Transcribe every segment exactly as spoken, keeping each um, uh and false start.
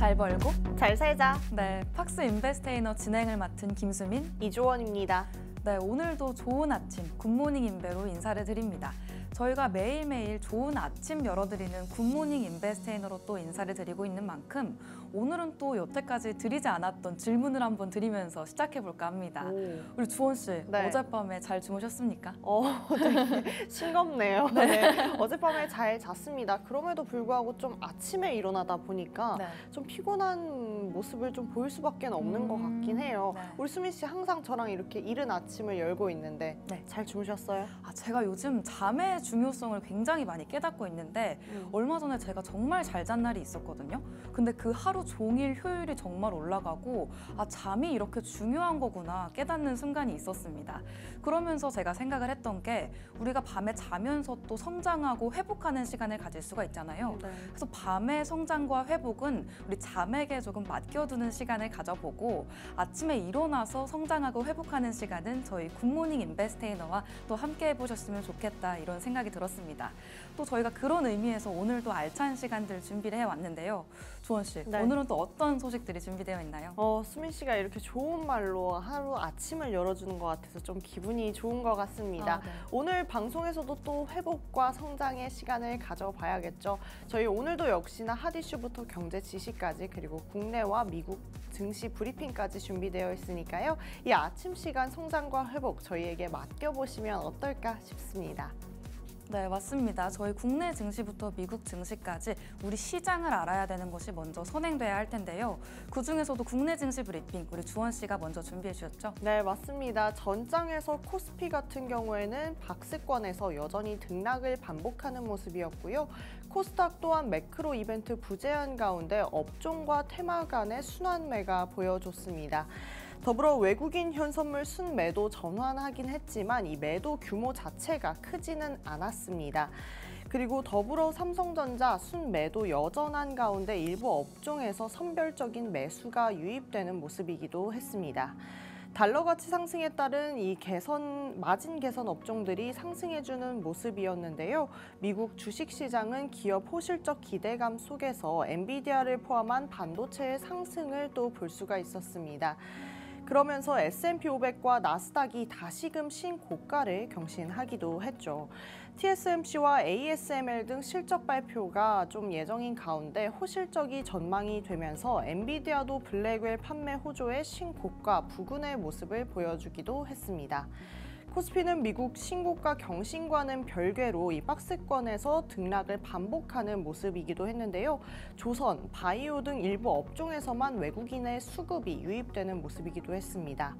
잘 벌고 잘 살자. 네, 팍스 인베스테이너 진행을 맡은 김수민, 이주원입니다. 네, 오늘도 좋은 아침 굿모닝 인베로 인사를 드립니다. 저희가 매일매일 좋은 아침 열어드리는 굿모닝 인베스테이너로 또 인사를 드리고 있는 만큼 오늘은 또 여태까지 드리지 않았던 질문을 한번 드리면서 시작해볼까 합니다. 오. 우리 주원 씨, 네. 어젯밤에 잘 주무셨습니까? 어, 되게 싱겁네요. 네. 네. 어젯밤에 잘 잤습니다. 그럼에도 불구하고 좀 아침에 일어나다 보니까 네. 좀 피곤한 모습을 좀 보일 수밖에 없는 음, 것 같긴 해요. 네. 우리 수민 씨 항상 저랑 이렇게 이른 아침을 열고 있는데 네. 잘 주무셨어요? 아, 제가 요즘 잠의 중요성을 굉장히 많이 깨닫고 있는데 음. 얼마 전에 제가 정말 잘 잔 날이 있었거든요. 근데 그 하루 종일 효율이 정말 올라가고 아, 잠이 이렇게 중요한 거구나 깨닫는 순간이 있었습니다. 그러면서 제가 생각을 했던 게 우리가 밤에 자면서 또 성장하고 회복하는 시간을 가질 수가 있잖아요. 네. 그래서 밤의 성장과 회복은 우리 잠에게 조금 맡겨두는 시간을 가져보고 아침에 일어나서 성장하고 회복하는 시간은 저희 굿모닝 인베스테이너와 또 함께 해보셨으면 좋겠다 이런 생각이 들었습니다. 또 저희가 그런 의미에서 오늘도 알찬 시간들 준비를 해왔는데요. 주원 씨, 네. 오늘은 또 어떤 소식들이 준비되어 있나요? 어, 수민 씨가 이렇게 좋은 말로 하루 아침을 열어주는 것 같아서 좀 기분이 좋은 것 같습니다. 아, 네. 오늘 방송에서도 또 회복과 성장의 시간을 가져봐야겠죠. 저희 오늘도 역시나 핫 이슈부터 경제 지식까지 그리고 국내와 미국 증시 브리핑까지 준비되어 있으니까요. 이 아침 시간 성장과 회복 저희에게 맡겨보시면 어떨까 싶습니다. 네, 맞습니다. 저희 국내 증시부터 미국 증시까지 우리 시장을 알아야 되는 것이 먼저 선행돼야 할 텐데요. 그중에서도 국내 증시 브리핑 우리 주원 씨가 먼저 준비해 주셨죠? 네, 맞습니다. 전장에서 코스피 같은 경우에는 박스권에서 여전히 등락을 반복하는 모습이었고요. 코스닥 또한 매크로 이벤트 부재한 가운데 업종과 테마 간의 순환매가 보여줬습니다. 더불어 외국인 현선물 순매도 전환하긴 했지만 이 매도 규모 자체가 크지는 않았습니다. 그리고 더불어 삼성전자 순매도 여전한 가운데 일부 업종에서 선별적인 매수가 유입되는 모습이기도 했습니다. 달러 가치 상승에 따른 이 개선, 마진 개선 업종들이 상승해주는 모습이었는데요. 미국 주식시장은 기업 호실적 기대감 속에서 엔비디아를 포함한 반도체의 상승을 또 볼 수가 있었습니다. 그러면서 에스 앤 피 오백과 나스닥이 다시금 신고가를 경신하기도 했죠. 티 에스 엠 씨와 에이 에스 엠 엘 등 실적 발표가 좀 예정인 가운데 호실적이 전망이 되면서 엔비디아도 블랙웰 판매 호조의 신고가 부근의 모습을 보여주기도 했습니다. 코스피는 미국 신고가 경신과는 별개로 이 박스권에서 등락을 반복하는 모습이기도 했는데요. 조선, 바이오 등 일부 업종에서만 외국인의 수급이 유입되는 모습이기도 했습니다.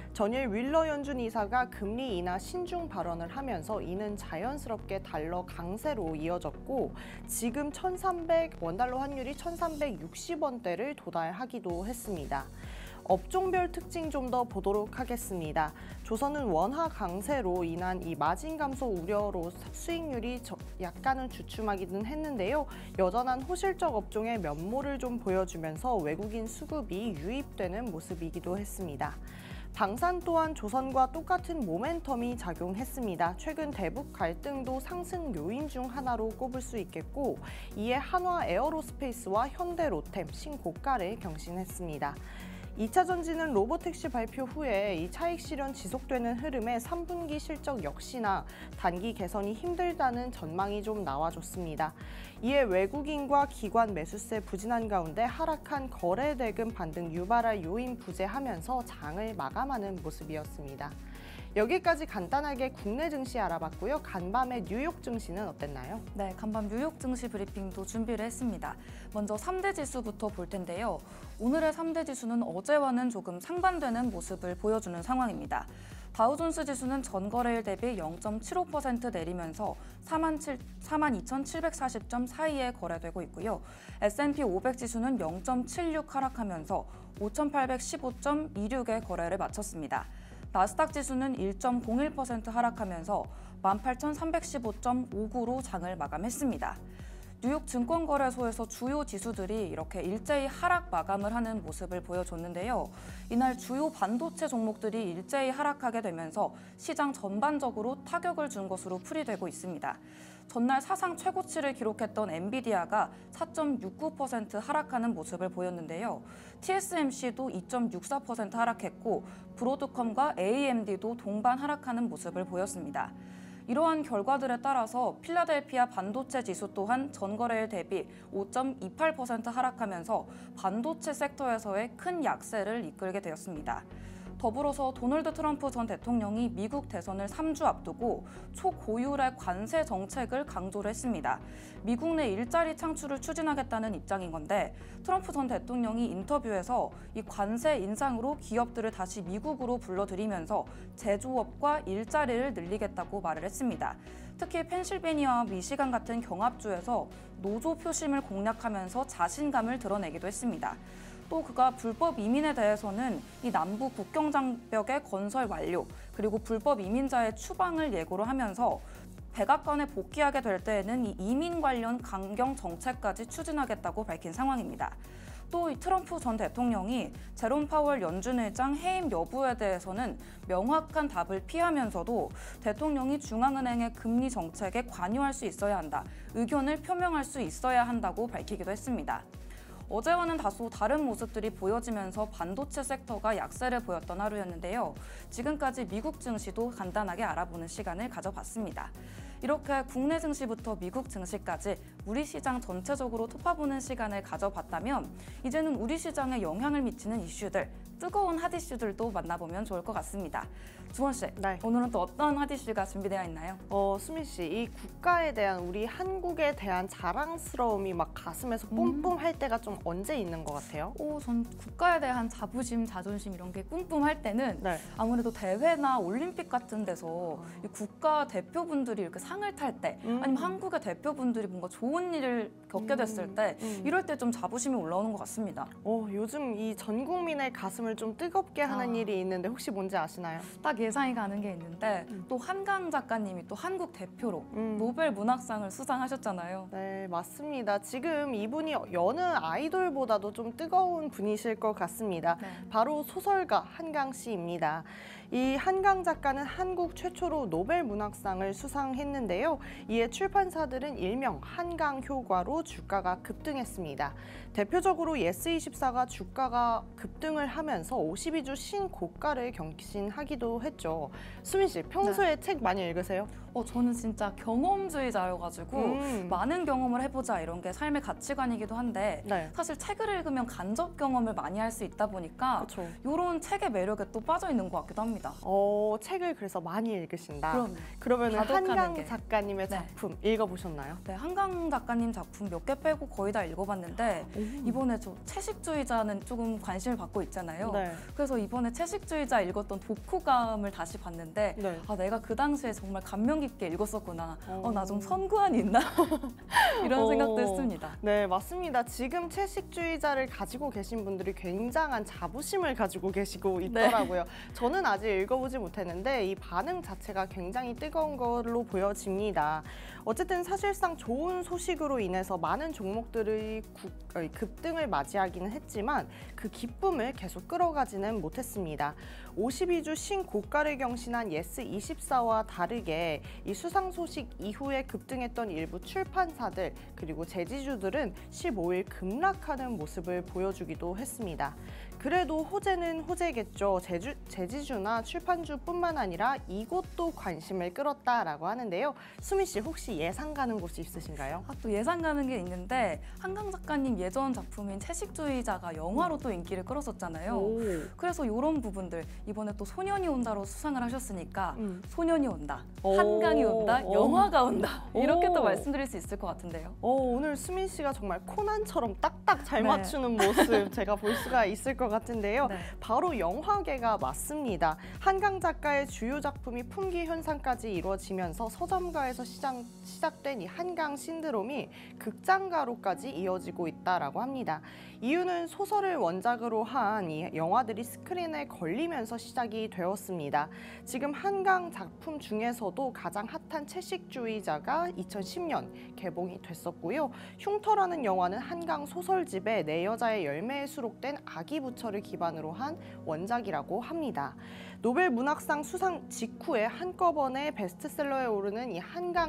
전일 윌러 연준 이사가 금리 인하 신중 발언을 하면서 이는 자연스럽게 달러 강세로 이어졌고 지금 천삼백 원달러 환율이 천삼백육십 원대를 도달하기도 했습니다. 업종별 특징 좀 더 보도록 하겠습니다. 조선은 원화 강세로 인한 이 마진 감소 우려로 수익률이 약간은 주춤하기는 했는데요. 여전한 호실적 업종의 면모를 좀 보여주면서 외국인 수급이 유입되는 모습이기도 했습니다. 방산 또한 조선과 똑같은 모멘텀이 작용했습니다. 최근 대북 갈등도 상승 요인 중 하나로 꼽을 수 있겠고 이에 한화 에어로스페이스와 현대로템 신고가를 경신했습니다. 이 차 전지는 로보택시 발표 후에 이 차익 실현 지속되는 흐름에 삼 분기 실적 역시나 단기 개선이 힘들다는 전망이 좀 나와줬습니다. 이에 외국인과 기관 매수세 부진한 가운데 하락한 거래 대금 반등 유발할 요인 부재하면서 장을 마감하는 모습이었습니다. 여기까지 간단하게 국내 증시 알아봤고요. 간밤의 뉴욕 증시는 어땠나요? 네, 간밤 뉴욕 증시 브리핑도 준비를 했습니다. 먼저 삼 대 지수부터 볼 텐데요. 오늘의 삼 대 지수는 어제와는 조금 상반되는 모습을 보여주는 상황입니다. 다우존스 지수는 전거래일 대비 영 점 칠오 퍼센트 내리면서 사만 이천칠백사십 점 사이에 거래되고 있고요. 에스 앤 피 오백 지수는 영 점 칠육 하락하면서 오천팔백십오 점 이육에 거래를 마쳤습니다. 나스닥 지수는 일 점 공일 퍼센트 하락하면서 만 팔천삼백십오 점 오구로 장을 마감했습니다. 뉴욕 증권거래소에서 주요 지수들이 이렇게 일제히 하락 마감을 하는 모습을 보여줬는데요. 이날 주요 반도체 종목들이 일제히 하락하게 되면서 시장 전반적으로 타격을 준 것으로 풀이되고 있습니다. 전날 사상 최고치를 기록했던 엔비디아가 사 점 육구 퍼센트 하락하는 모습을 보였는데요. 티에스엠씨도 이 점 육사 퍼센트 하락했고 브로드컴과 에이엠디도 동반 하락하는 모습을 보였습니다. 이러한 결과들에 따라서 필라델피아 반도체 지수 또한 전거래일 대비 오 점 이팔 퍼센트 하락하면서 반도체 섹터에서의 큰 약세를 이끌게 되었습니다. 더불어서 도널드 트럼프 전 대통령이 미국 대선을 삼 주 앞두고 초고율의 관세 정책을 강조를 했습니다. 미국 내 일자리 창출을 추진하겠다는 입장인 건데 트럼프 전 대통령이 인터뷰에서 이 관세 인상으로 기업들을 다시 미국으로 불러들이면서 제조업과 일자리를 늘리겠다고 말을 했습니다. 특히 펜실베니아와 미시간 같은 경합주에서 노조 표심을 공략하면서 자신감을 드러내기도 했습니다. 또 그가 불법 이민에 대해서는 이 남부 국경 장벽의 건설 완료 그리고 불법 이민자의 추방을 예고를 하면서 백악관에 복귀하게 될 때에는 이 이민 관련 강경 정책까지 추진하겠다고 밝힌 상황입니다. 또 이 트럼프 전 대통령이 제롬 파월 연준 의장 해임 여부에 대해서는 명확한 답을 피하면서도 대통령이 중앙은행의 금리 정책에 관여할 수 있어야 한다, 의견을 표명할 수 있어야 한다고 밝히기도 했습니다. 어제와는 다소 다른 모습들이 보여지면서 반도체 섹터가 약세를 보였던 하루였는데요. 지금까지 미국 증시도 간단하게 알아보는 시간을 가져봤습니다. 이렇게 국내 증시부터 미국 증시까지 우리 시장 전체적으로 톱파보는 시간을 가져봤다면 이제는 우리 시장에 영향을 미치는 이슈들, 뜨거운 핫 이슈들도 만나보면 좋을 것 같습니다. 주원 씨, 네. 오늘은 또 어떤 핫 이슈가 준비되어 있나요? 어, 수민 씨, 이 국가에 대한 우리 한국에 대한 자랑스러움이 막 가슴에서 뿜뿜할 때가 좀 언제 있는 것 같아요? 오, 전 국가에 대한 자부심, 자존심 이런 게 뿜뿜할 때는 네. 아무래도 대회나 올림픽 같은 데서 이 국가 대표분들이 이렇게 상을 탈 때, 음. 아니면 한국의 대표분들이 뭔가 좋은 일을 겪게 됐을 때 음. 이럴 때 좀 자부심이 올라오는 것 같습니다. 어, 요즘 이 전 국민의 가슴을 좀 뜨겁게 하는 아. 일이 있는데 혹시 뭔지 아시나요? 딱 예상이 가는 게 있는데 음. 또 한강 작가님이 또 한국 대표로 음. 노벨 문학상을 수상하셨잖아요. 네, 맞습니다. 지금 이분이 여느 아이돌보다도 좀 뜨거운 분이실 것 같습니다. 네. 바로 소설가 한강 씨입니다. 이 한강 작가는 한국 최초로 노벨 문학상을 수상했는데요. 이에 출판사들은 일명 한강 효과로 주가가 급등했습니다. 대표적으로 예스이십사가 주가가 급등을 하면서 오십이 주 신고가를 경신하기도 했죠. 수민 씨, 평소에 책 많이 읽으세요? 어, 저는 진짜 경험주의자여가지고 음. 많은 경험을 해보자 이런 게 삶의 가치관이기도 한데 네. 사실 책을 읽으면 간접 경험을 많이 할 수 있다 보니까 그렇죠. 이런 책의 매력에 또 빠져 있는 것 같기도 합니다. 어, 책을 그래서 많이 읽으신다. 그럼 그러면 가득하는 한강 게. 작가님의 네. 작품 읽어보셨나요? 네, 한강 작가님 작품 몇 개 빼고 거의 다 읽어봤는데 이번에 저 채식주의자는 조금 관심을 받고 있잖아요. 네. 그래서 이번에 채식주의자 읽었던 독후감을 다시 봤는데 네. 아, 내가 그 당시에 정말 감명 깊게 읽었었구나. 어. 어, 나 좀 선구안이 있나? 이런 어. 생각도 했습니다. 네, 맞습니다. 지금 채식주의자를 가지고 계신 분들이 굉장한 자부심을 가지고 계시고 있더라고요. 저는 아직 읽어보지 못했는데 이 반응 자체가 굉장히 뜨거운 걸로 보여집니다. 어쨌든 사실상 좋은 소식으로 인해서 많은 종목들이 국, 어, 급등을 맞이하기는 했지만 그 기쁨을 계속 끌어가지는 못했습니다. 오십이 주 신고가를 경신한 예스이십사와 다르게 이 수상 소식 이후에 급등했던 일부 출판사들 그리고 제지주들은 십오 일 급락하는 모습을 보여주기도 했습니다. 그래도 호재는 호재겠죠. 제주, 제지주나 출판주뿐만 아니라 이곳도 관심을 끌었다라고 하는데요. 수민 씨 혹시 예상 가는 곳이 있으신가요? 아, 또 예상 가는 게 있는데 한강 작가님 예전 작품인 채식주의자가 영화로 또 인기를 끌었었잖아요. 오. 그래서 이런 부분들 이번에 또 소년이 온다로 수상을 하셨으니까 음. 소년이 온다, 오. 한강이 온다, 오. 영화가 온다 이렇게 오. 또 말씀드릴 수 있을 것 같은데요. 어, 오늘 수민 씨가 정말 코난처럼 딱딱 잘 네. 맞추는 모습 제가 볼 수가 있을 것 같은데요. 네. 바로 영화계가 맞습니다. 한강 작가의 주요 작품이 품귀 현상까지 이루어지면서 서점가에서 시장, 시작된 이 한강 신드롬이 극장가로까지 이어지고 있다라고 합니다. 이유는 소설을 원작으로 한 이 영화들이 스크린에 걸리면서 시작이 되었습니다. 지금 한강 작품 중에서도 가장 핫한 채식주의자가 이천십 년 개봉이 됐었고요. 흉터라는 영화는 한강 소설집의 내 여자의 열매에 수록된 아기 부처를 기반으로 한 원작이라고 합니다. 노벨 문학상 수상 직후에 한꺼번에 베스트셀러에 오르는 이 한강 열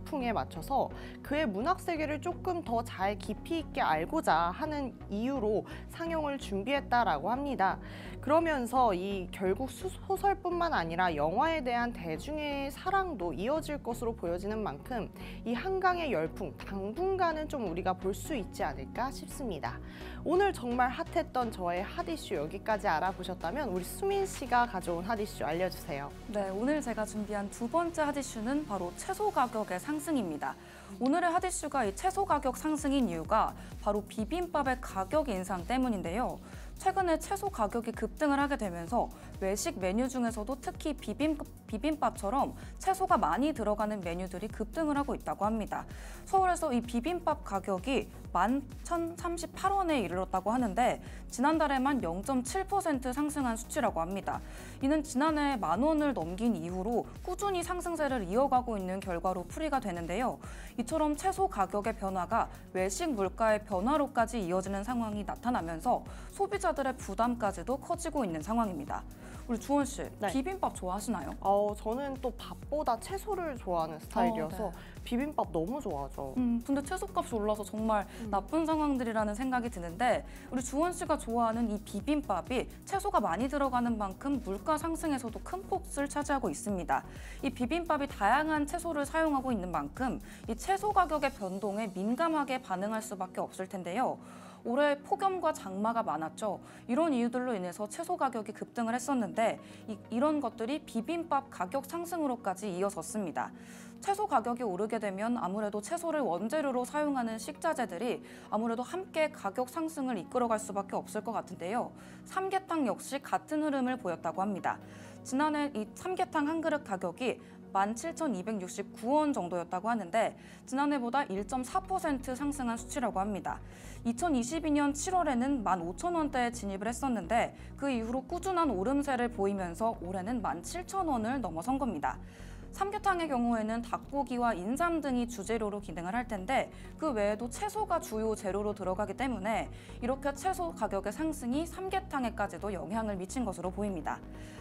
열풍에 맞춰서 그의 문학 세계를 조금 더 잘 깊이 있게 알고자 하는 이유로 상영을 준비했다라고 합니다. 그러면서 이 결국 소설뿐만 아니라 영화에 대한 대중의 사랑도 이어질 것으로 보여지는 만큼 이 한강의 열풍 당분간은 좀 우리가 볼 수 있지 않을까 싶습니다. 오늘 정말 핫했던 저의 핫 이슈 여기까지 알아보셨다면 우리 수민 씨가 가져온 핫 이슈 알려주세요. 네, 오늘 제가 준비한 두 번째 핫 이슈는 바로 채소 가격의 상승입니다. 오늘의 핫 이슈가 이 채소 가격 상승인 이유가 바로 비빔밥의 가격 인상 때문인데요. 최근에 채소 가격이 급등을 하게 되면서 외식 메뉴 중에서도 특히 비빔, 비빔밥처럼 채소가 많이 들어가는 메뉴들이 급등을 하고 있다고 합니다. 서울에서 이 비빔밥 가격이 만 천삼십팔 원에 이르렀다고 하는데 지난달에만 영 점 칠 퍼센트 상승한 수치라고 합니다. 이는 지난해 만 원을 넘긴 이후로 꾸준히 상승세를 이어가고 있는 결과로 풀이가 되는데요. 이처럼 채소 가격의 변화가 외식 물가의 변화로까지 이어지는 상황이 나타나면서 소비자들의 부담까지도 커지고 있는 상황입니다. 우리 주원 씨, 네. 비빔밥 좋아하시나요? 어, 저는 또 밥보다 채소를 좋아하는 스타일이어서 어, 네. 비빔밥 너무 좋아하죠. 음, 근데 채소값이 올라서 정말 음. 나쁜 상황들이라는 생각이 드는데 우리 주원 씨가 좋아하는 이 비빔밥이 채소가 많이 들어가는 만큼 물가 상승에서도 큰 폭을 차지하고 있습니다. 이 비빔밥이 다양한 채소를 사용하고 있는 만큼 이 채소 가격의 변동에 민감하게 반응할 수밖에 없을 텐데요. 올해 폭염과 장마가 많았죠. 이런 이유들로 인해서 채소 가격이 급등을 했었는데 이, 이런 것들이 비빔밥 가격 상승으로까지 이어졌습니다. 채소 가격이 오르게 되면 아무래도 채소를 원재료로 사용하는 식자재들이 아무래도 함께 가격 상승을 이끌어갈 수밖에 없을 것 같은데요. 삼계탕 역시 같은 흐름을 보였다고 합니다. 지난해 이 삼계탕 한 그릇 가격이 만 칠천이백육십구 원 정도였다고 하는데 지난해보다 일 점 사 퍼센트 상승한 수치라고 합니다. 이천이십이 년 칠월에는 만 오천 원대에 진입을 했었는데 그 이후로 꾸준한 오름세를 보이면서 올해는 만 칠천 원을 넘어선 겁니다. 삼계탕의 경우에는 닭고기와 인삼 등이 주재료로 기능을 할 텐데 그 외에도 채소가 주요 재료로 들어가기 때문에 이렇게 채소 가격의 상승이 삼계탕에까지도 영향을 미친 것으로 보입니다.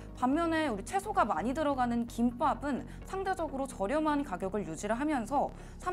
반면에 우리 채소가 많이 들어가는 김밥은 상대적으로 저렴한 가격을 유지를 하면서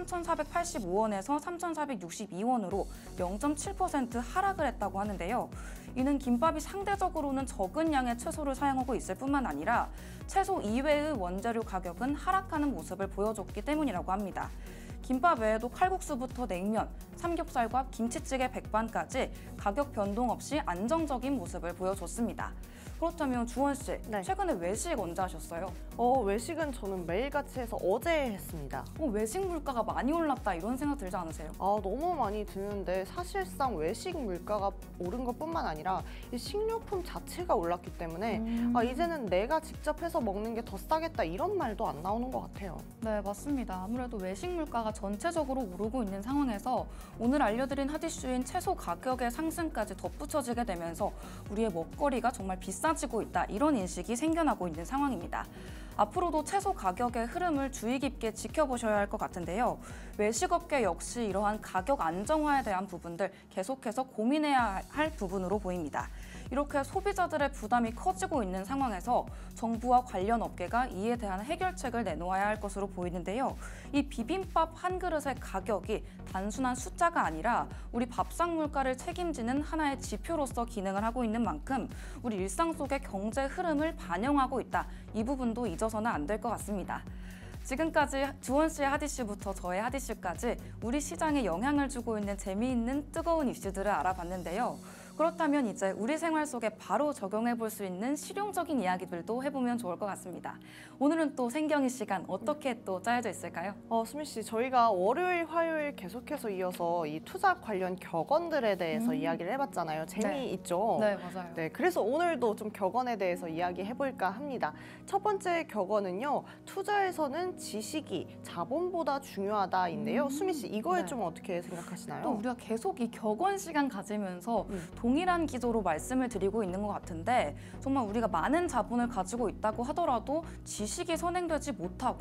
삼천사백팔십오 원에서 삼천사백육십이 원으로 영 점 칠 퍼센트 하락을 했다고 하는데요. 이는 김밥이 상대적으로는 적은 양의 채소를 사용하고 있을 뿐만 아니라 채소 이외의 원재료 가격은 하락하는 모습을 보여줬기 때문이라고 합니다. 김밥 외에도 칼국수부터 냉면, 삼겹살과 김치찌개 백반까지 가격 변동 없이 안정적인 모습을 보여줬습니다. 그렇다면 주원 씨, 네. 최근에 외식 언제 하셨어요? 어, 외식은 저는 매일같이 해서 어제 했습니다. 어, 외식 물가가 많이 올랐다 이런 생각 들지 않으세요? 아, 너무 많이 드는데 사실상 외식 물가가 오른 것뿐만 아니라 이 식료품 자체가 올랐기 때문에 음. 아, 이제는 내가 직접 해서 먹는 게 더 싸겠다 이런 말도 안 나오는 것 같아요. 네, 맞습니다. 아무래도 외식 물가가 전체적으로 오르고 있는 상황에서 오늘 알려드린 핫 이슈인 채소 가격의 상승까지 덧붙여지게 되면서 우리의 먹거리가 정말 비싸지고 있다 이런 인식이 생겨나고 있는 상황입니다. 앞으로도 채소 가격의 흐름을 주의 깊게 지켜보셔야 할 것 같은데요. 외식업계 역시 이러한 가격 안정화에 대한 부분들 계속해서 고민해야 할 부분으로 보입니다. 이렇게 소비자들의 부담이 커지고 있는 상황에서 정부와 관련 업계가 이에 대한 해결책을 내놓아야 할 것으로 보이는데요. 이 비빔밥 한 그릇의 가격이 단순한 숫자가 아니라 우리 밥상 물가를 책임지는 하나의 지표로서 기능을 하고 있는 만큼 우리 일상 속의 경제 흐름을 반영하고 있다. 이 부분도 잊어서는 안 될 것 같습니다. 지금까지 주원 씨의 핫 이슈부터 저의 핫 이슈까지 우리 시장에 영향을 주고 있는 재미있는 뜨거운 이슈들을 알아봤는데요. 그렇다면 이제 우리 생활 속에 바로 적용해 볼 수 있는 실용적인 이야기들도 해보면 좋을 것 같습니다. 오늘은 또 생경이 시간 어떻게 또 짜여져 있을까요? 어, 수미 씨, 저희가 월요일, 화요일 계속해서 이어서 이 투자 관련 격언들에 대해서 음. 이야기를 해봤잖아요. 재미있죠? 네, 맞아요. 네, 그래서 오늘도 좀 격언에 대해서 이야기해볼까 합니다. 첫 번째 격언은요, 투자에서는 지식이 자본보다 중요하다인데요. 음. 수미 씨, 이거에 네. 좀 어떻게 생각하시나요? 또 우리가 계속 이 격언 시간 가지면서 음. 동일한 기조로 말씀을 드리고 있는 것 같은데 정말 우리가 많은 자본을 가지고 있다고 하더라도 지식이 선행되지 못하고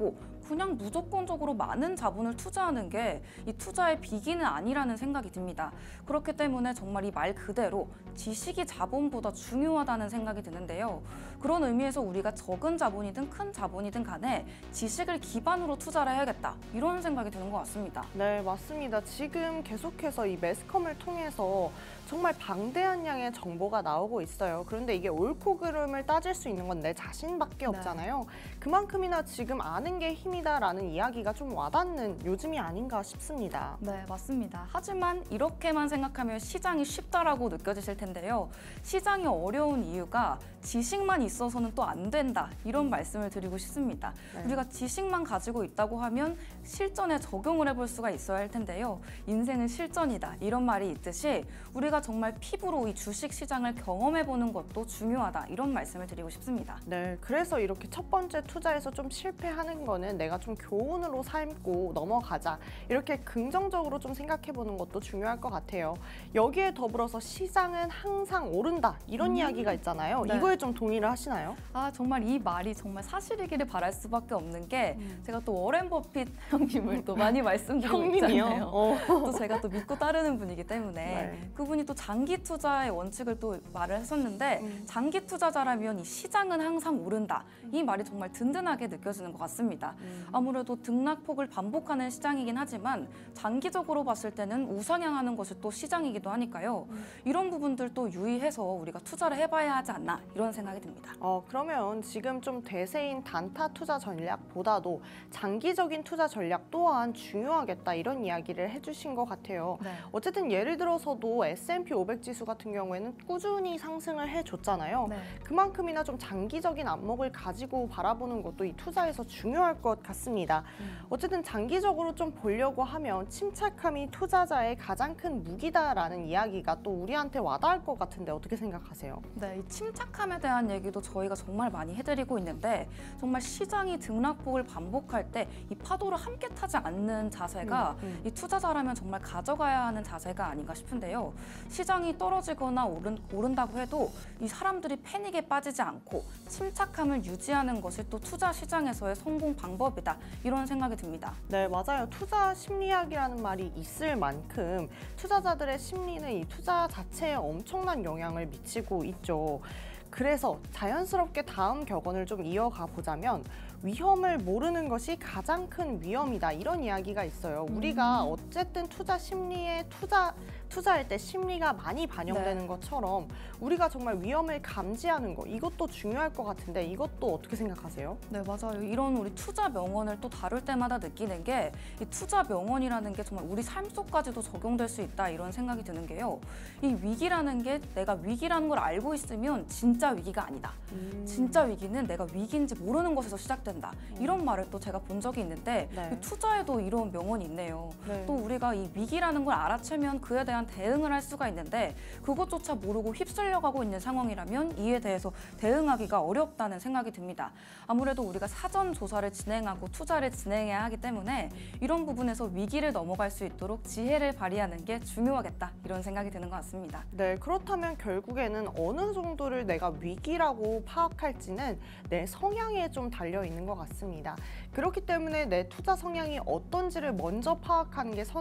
그냥 무조건적으로 많은 자본을 투자하는 게 이 투자의 비기는 아니라는 생각이 듭니다. 그렇기 때문에 정말 이 말 그대로 지식이 자본보다 중요하다는 생각이 드는데요. 그런 의미에서 우리가 적은 자본이든 큰 자본이든 간에 지식을 기반으로 투자를 해야겠다. 이런 생각이 드는 것 같습니다. 네, 맞습니다. 지금 계속해서 이 매스컴을 통해서 정말 방대한 양의 정보가 나오고 있어요. 그런데 이게 옳고 그름을 따질 수 있는 건 내 자신밖에 없잖아요. 그만큼이나 지금 아는 게 힘이다라는 이야기가 좀 와닿는 요즘이 아닌가 싶습니다. 네, 맞습니다. 하지만 이렇게만 생각하면 시장이 쉽다라고 느껴지실 텐데요. 시장이 어려운 이유가 지식만 있어서는 또 안 된다. 이런 말씀을 드리고 싶습니다. 네. 우리가 지식만 가지고 있다고 하면 실전에 적용을 해볼 수가 있어야 할 텐데요. 인생은 실전이다. 이런 말이 있듯이 우리가 정말 피부로 이 주식 시장을 경험해보는 것도 중요하다. 이런 말씀을 드리고 싶습니다. 네, 그래서 이렇게 첫 번째 투자에서 좀 실패하는 거는 내가 좀 교훈으로 삼고 넘어가자. 이렇게 긍정적으로 좀 생각해보는 것도 중요할 것 같아요. 여기에 더불어서 시장은 항상 오른다. 이런 음. 이야기가 있잖아요. 네. 이거에 좀 동의를 하시나요? 아, 정말 이 말이 정말 사실이기를 바랄 수밖에 없는 게 음. 제가 또 워렌 버핏 형님을 또 많이 말씀드리고 형님이요? 있잖아요. 어. 또 제가 또 믿고 따르는 분이기 때문에 네. 그분이 또 장기 투자의 원칙을 또 말을 했었는데 음. 장기 투자자라면 이 시장은 항상 오른다. 이 말이 정말 든든하게 느껴지는 것 같습니다. 음. 아무래도 등락폭을 반복하는 시장이긴 하지만 장기적으로 봤을 때는 우상향하는 것이 또 시장이기도 하니까요. 음. 이런 부분들도 유의해서 우리가 투자를 해봐야 하지 않나 이런 생각이 듭니다. 어, 그러면 지금 좀 대세인 단타 투자 전략보다도 장기적인 투자 전략 또한 중요하겠다 이런 이야기를 해주신 것 같아요. 네. 어쨌든 예를 들어서도 에스 앤 피 오백 지수 같은 경우에는 꾸준히 상승을 해줬잖아요. 네. 그만큼이나 좀 장기적인 안목을 가지고 바라보는 것도 이 투자에서 중요할 것 같습니다. 음. 어쨌든 장기적으로 좀 보려고 하면 침착함이 투자자의 가장 큰 무기다라는 이야기가 또 우리한테 와닿을 것 같은데 어떻게 생각하세요? 네, 이 침착함에 대한 얘기도 저희가 정말 많이 해드리고 있는데 정말 시장이 등락폭을 반복할 때 이 파도를 함께 타지 않는 자세가 음, 음. 이 투자자라면 정말 가져가야 하는 자세가 아닌가 싶은데요. 시장이 떨어지거나 오른, 오른다고 해도 이 사람들이 패닉에 빠지지 않고 침착함을 유지하는 것이 또 투자 시장에서의 성공 방법이다. 이런 생각이 듭니다. 네, 맞아요. 투자 심리학이라는 말이 있을 만큼 투자자들의 심리는 이 투자 자체에 엄청난 영향을 미치고 있죠. 그래서 자연스럽게 다음 격언을 좀 이어가 보자면 위험을 모르는 것이 가장 큰 위험이다. 이런 이야기가 있어요. 음. 우리가 어쨌든 투자 심리에 투자 투자할 때 심리가 많이 반영되는 네. 것처럼 우리가 정말 위험을 감지하는 거 이것도 중요할 것 같은데 이것도 어떻게 생각하세요? 네, 맞아요. 이런 우리 투자 명언을 또 다룰 때마다 느끼는 게 이 투자 명언이라는 게 정말 우리 삶 속까지도 적용될 수 있다 이런 생각이 드는 게요. 이 위기라는 게 내가 위기라는 걸 알고 있으면 진짜 위기가 아니다. 음. 진짜 위기는 내가 위기인지 모르는 것에서 시작된다. 이런 말을 또 제가 본 적이 있는데 네. 이 투자에도 이런 명언이 있네요. 네. 또 우리가 이 위기라는 걸 알아채면 그에 대한 대응을 할 수가 있는데 그것조차 모르고 휩쓸려가고 있는 상황이라면 이에 대해서 대응하기가 어렵다는 생각이 듭니다. 아무래도 우리가 사전 조사를 진행하고 투자를 진행해야 하기 때문에 이런 부분에서 위기를 넘어갈 수 있도록 지혜를 발휘하는 게 중요하겠다 이런 생각이 드는 것 같습니다. 네, 그렇다면 결국에는 어느 정도를 내가 위기라고 파악할지는 내 성향에 좀 달려 있는 것 같습니다. 그렇기 때문에 내 투자 성향이 어떤지를 먼저 파악하는 게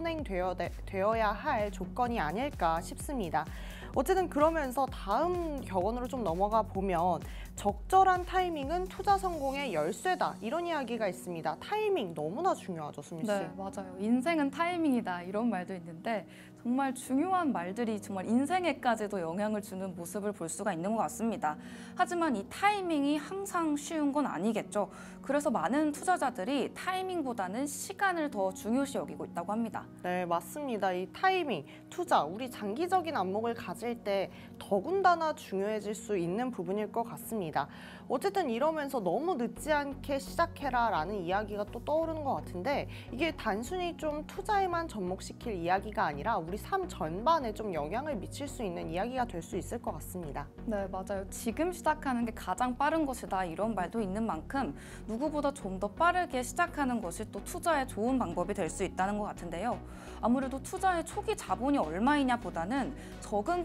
선행되어야 할 조건이 아닐까 싶습니다. 어쨌든 그러면서 다음 격언으로 좀 넘어가 보면 적절한 타이밍은 투자 성공의 열쇠다. 이런 이야기가 있습니다. 타이밍 너무나 중요하죠, 수미 씨. 네, 맞아요. 인생은 타이밍이다 이런 말도 있는데 정말 중요한 말들이 정말 인생에까지도 영향을 주는 모습을 볼 수가 있는 것 같습니다. 하지만 이 타이밍이 항상 쉬운 건 아니겠죠. 그래서 많은 투자자들이 타이밍보다는 시간을 더 중요시 여기고 있다고 합니다. 네, 맞습니다. 이 타이밍, 투자, 우리 장기적인 안목을 가질 때 더군다나 중요해질 수 있는 부분일 것 같습니다. 어쨌든 이러면서 너무 늦지 않게 시작해라 라는 이야기가 또 떠오르는 것 같은데 이게 단순히 좀 투자에만 접목시킬 이야기가 아니라 우리 삶 전반에 좀 영향을 미칠 수 있는 이야기가 될 수 있을 것 같습니다. 네, 맞아요. 지금 시작하는 게 가장 빠른 것이다 이런 말도 있는 만큼 누구보다 좀 더 빠르게 시작하는 것이 또 투자의 좋은 방법이 될 수 있다는 것 같은데요. 아무래도 투자의 초기 자본이 얼마이냐 보다는 적은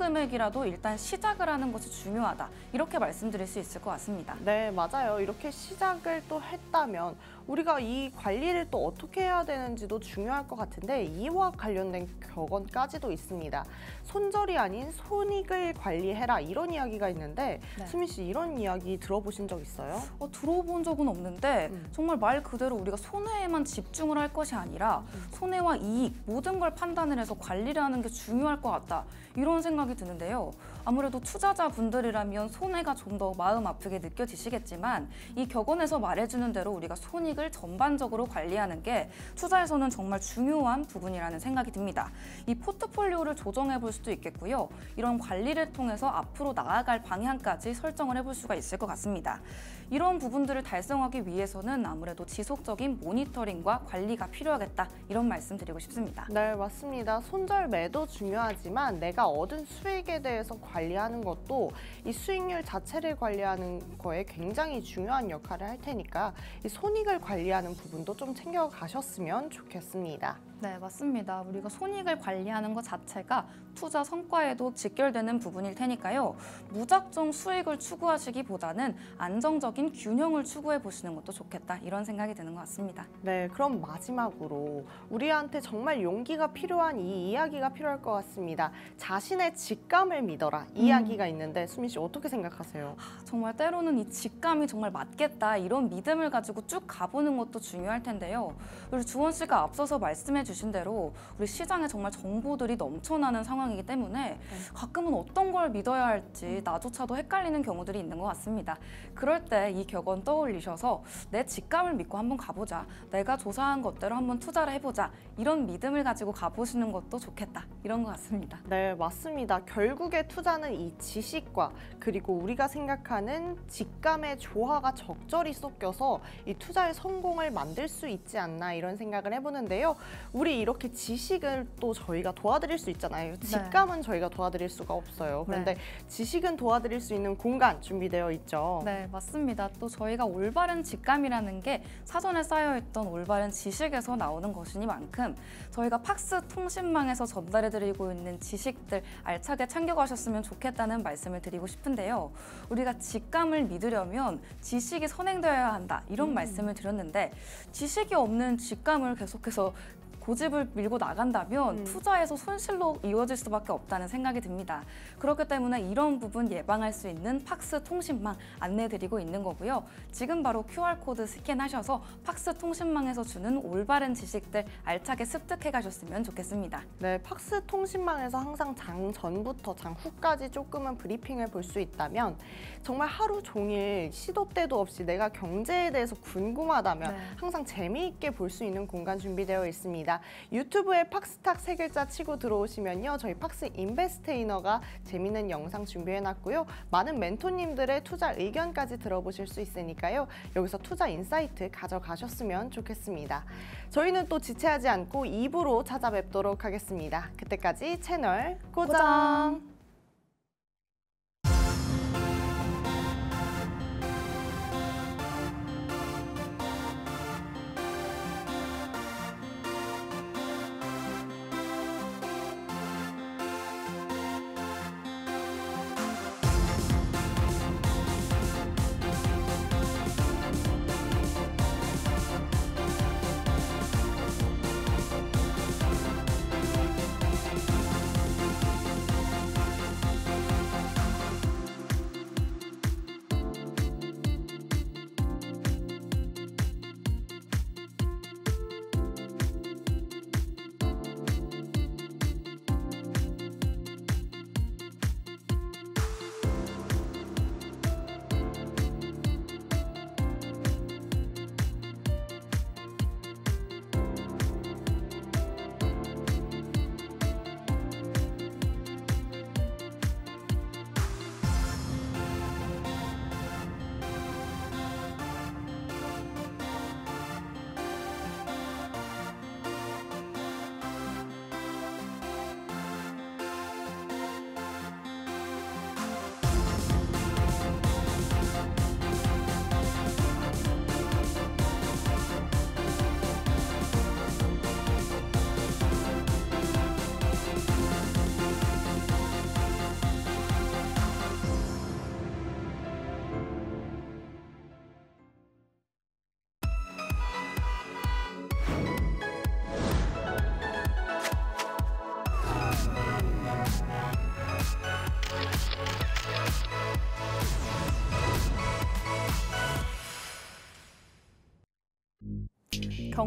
금액이라도 일단 시작을 하는 것이 중요하다. 이렇게 말씀드릴 수 있을 것 같습니다. 네, 맞아요. 이렇게 시작을 또 했다면 우리가 이 관리를 또 어떻게 해야 되는지도 중요할 것 같은데 이와 관련된 격언까지도 있습니다. 손절이 아닌 손익을 관리해라 이런 이야기가 있는데 네. 수민 씨 이런 이야기 들어보신 적 있어요? 어, 들어본 적은 없는데 음. 정말 말 그대로 우리가 손해에만 집중을 할 것이 아니라 음. 손해와 이익 모든 걸 판단을 해서 관리를 하는 게 중요할 것 같다. 이런 생각이 드는데요. 아무래도 투자자분들이라면 손해가 좀 더 마음 아프게 느껴지시겠지만 이 격언에서 말해주는 대로 우리가 손익을 전반적으로 관리하는 게 투자에서는 정말 중요한 부분이라는 생각이 듭니다. 이 포트폴리오를 조정해 볼 수도 있겠고요. 이런 관리를 통해서 앞으로 나아갈 방향까지 설정을 해볼 수가 있을 것 같습니다. 이런 부분들을 달성하기 위해서는 아무래도 지속적인 모니터링과 관리가 필요하겠다. 이런 말씀 드리고 싶습니다. 네, 맞습니다. 손절 매도 중요하지만 내가 얻은 수익에 대해서 관리하는 것도 이 수익률 자체를 관리하는 거에 굉장히 중요한 역할을 할 테니까 이 손익을 관리하는 부분도 좀 챙겨가셨으면 좋겠습니다. 네, 맞습니다. 우리가 손익을 관리하는 것 자체가 투자 성과에도 직결되는 부분일 테니까요. 무작정 수익을 추구하시기보다는 안정적인 균형을 추구해 보시는 것도 좋겠다. 이런 생각이 드는 것 같습니다. 네, 그럼 마지막으로 우리한테 정말 용기가 필요한 이 이야기가 필요할 것 같습니다. 자신의 직감을 믿어라 이 음. 이야기가 있는데 수민 씨 어떻게 생각하세요? 정말 때로는 이 직감이 정말 맞겠다 이런 믿음을 가지고 쭉 가보는 것도 중요할 텐데요. 우리 주원 씨가 앞서서 말씀해 주신 대로 우리 시장에 정말 정보들이 넘쳐나는 상황이기 때문에 가끔은 어떤 걸 믿어야 할지 나조차도 헷갈리는 경우들이 있는 것 같습니다. 그럴 때 이 격언 떠올리셔서 내 직감을 믿고 한번 가보자. 내가 조사한 것대로 한번 투자를 해보자. 이런 믿음을 가지고 가보시는 것도 좋겠다. 이런 것 같습니다. 네, 맞습니다. 결국에 투자는 이 지식과 그리고 우리가 생각하는 직감의 조화가 적절히 섞여서 이 투자의 성공을 만들 수 있지 않나 이런 생각을 해보는데요. 우리 이렇게 지식을 또 저희가 도와드릴 수 있잖아요. 직감은 저희가 도와드릴 수가 없어요. 그런데 네. 지식은 도와드릴 수 있는 공간 준비되어 있죠. 네, 맞습니다. 또 저희가 올바른 직감이라는 게 사전에 쌓여있던 올바른 지식에서 나오는 것이니만큼 저희가 팍스 통신망에서 전달해드리고 있는 지식들 알차게 챙겨가셨으면 좋겠다는 말씀을 드리고 싶은데요. 우리가 직감을 믿으려면 지식이 선행되어야 한다 이런 음. 말씀을 드렸는데 지식이 없는 직감을 계속해서 고집을 밀고 나간다면 음. 투자에서 손실로 이어질 수밖에 없다는 생각이 듭니다. 그렇기 때문에 이런 부분 예방할 수 있는 팍스 통신망 안내드리고 있는 거고요. 지금 바로 큐알코드 스캔하셔서 팍스 통신망에서 주는 올바른 지식들 알차게 습득해 가셨으면 좋겠습니다. 네, 팍스 통신망에서 항상 장 전부터 장 후까지 조금은 브리핑을 볼 수 있다면 정말 하루 종일 시도 때도 없이 내가 경제에 대해서 궁금하다면 네. 항상 재미있게 볼 수 있는 공간 준비되어 있습니다. 유튜브에 팍스탁 세 글자 치고 들어오시면요. 저희 팍스 인베스테이너가 재미있는 영상 준비해놨고요. 많은 멘토님들의 투자 의견까지 들어보실 수 있으니까요. 여기서 투자 인사이트 가져가셨으면 좋겠습니다. 저희는 또 지체하지 않고 이 부로 찾아뵙도록 하겠습니다. 그때까지 채널 고정! 고정!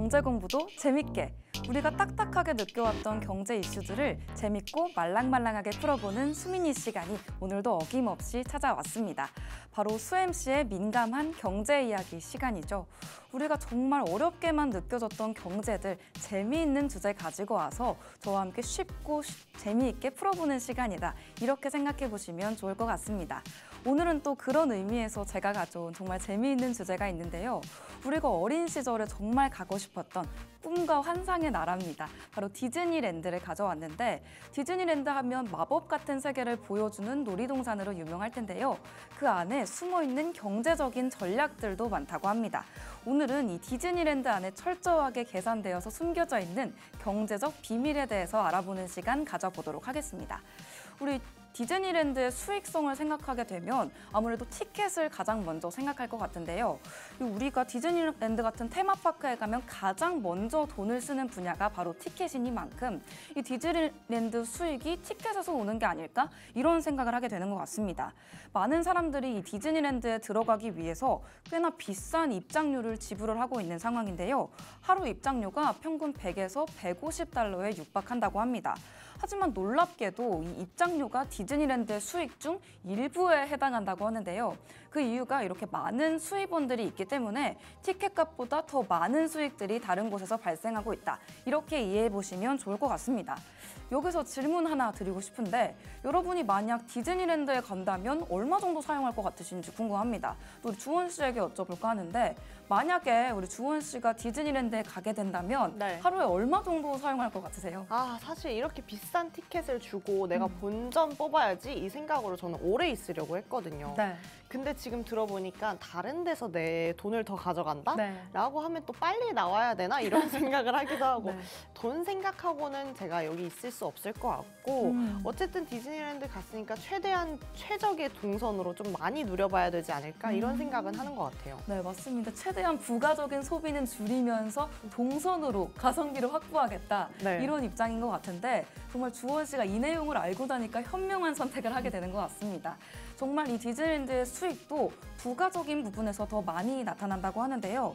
경제 공부도 재밌게, 우리가 딱딱하게 느껴왔던 경제 이슈들을 재밌고 말랑말랑하게 풀어보는 수민이 시간이 오늘도 어김없이 찾아왔습니다. 바로 수엠씨의 민감한 경제 이야기 시간이죠. 우리가 정말 어렵게만 느껴졌던 경제들 재미있는 주제 가지고 와서 저와 함께 쉽고 재미있게 풀어보는 시간이다. 이렇게 생각해 보시면 좋을 것 같습니다. 오늘은 또 그런 의미에서 제가 가져온 정말 재미있는 주제가 있는데요. 우리가 어린 시절에 정말 가고 싶었던 꿈과 환상의 나라입니다. 바로 디즈니랜드를 가져왔는데, 디즈니랜드 하면 마법 같은 세계를 보여주는 놀이동산으로 유명할 텐데요. 그 안에 숨어있는 경제적인 전략들도 많다고 합니다. 오늘은 이 디즈니랜드 안에 철저하게 계산되어서 숨겨져 있는 경제적 비밀에 대해서 알아보는 시간 가져보도록 하겠습니다. 우리 디즈니랜드의 수익성을 생각하게 되면 아무래도 티켓을 가장 먼저 생각할 것 같은데요. 우리가 디즈니랜드 같은 테마파크에 가면 가장 먼저 돈을 쓰는 분야가 바로 티켓이니만큼 이 디즈니랜드 수익이 티켓에서 오는 게 아닐까? 이런 생각을 하게 되는 것 같습니다. 많은 사람들이 이 디즈니랜드에 들어가기 위해서 꽤나 비싼 입장료를 지불을 하고 있는 상황인데요. 하루 입장료가 평균 백에서 백오십 달러에 육박한다고 합니다. 하지만 놀랍게도 이 입장료가 디즈니랜드의 수익 중 일부에 해당한다고 하는데요. 그 이유가 이렇게 많은 수입원들이 있기 때문에 티켓값보다 더 많은 수익들이 다른 곳에서 발생하고 있다. 이렇게 이해해 보시면 좋을 것 같습니다. 여기서 질문 하나 드리고 싶은데, 여러분이 만약 디즈니랜드에 간다면 얼마 정도 사용할 것 같으신지 궁금합니다. 또 우리 주원 씨에게 여쭤볼까 하는데, 만약에 우리 주원 씨가 디즈니랜드에 가게 된다면 네. 하루에 얼마 정도 사용할 것 같으세요? 아, 사실 이렇게 비싼 티켓을 주고 내가 음. 본전 뽑아야지 이 생각으로 저는 오래 있으려고 했거든요. 네. 근데 지금 들어보니까 다른 데서 내 돈을 더 가져간다? 네. 라고 하면 또 빨리 나와야 되나? 이런 생각을 하기도 하고 네. 돈 생각하고는 제가 여기 있을 수 없을 것 같고 음. 어쨌든 디즈니랜드 갔으니까 최대한 최적의 동선으로 좀 많이 누려봐야 되지 않을까? 이런 음. 생각은 하는 것 같아요. 네, 맞습니다. 최대한 부가적인 소비는 줄이면서 동선으로 가성비를 확보하겠다. 네. 이런 입장인 것 같은데, 정말 주원 씨가 이 내용을 알고 나니까 현명한 선택을 하게 되는 것 같습니다. 정말 이 디즈니랜드의 수익도 부가적인 부분에서 더 많이 나타난다고 하는데요.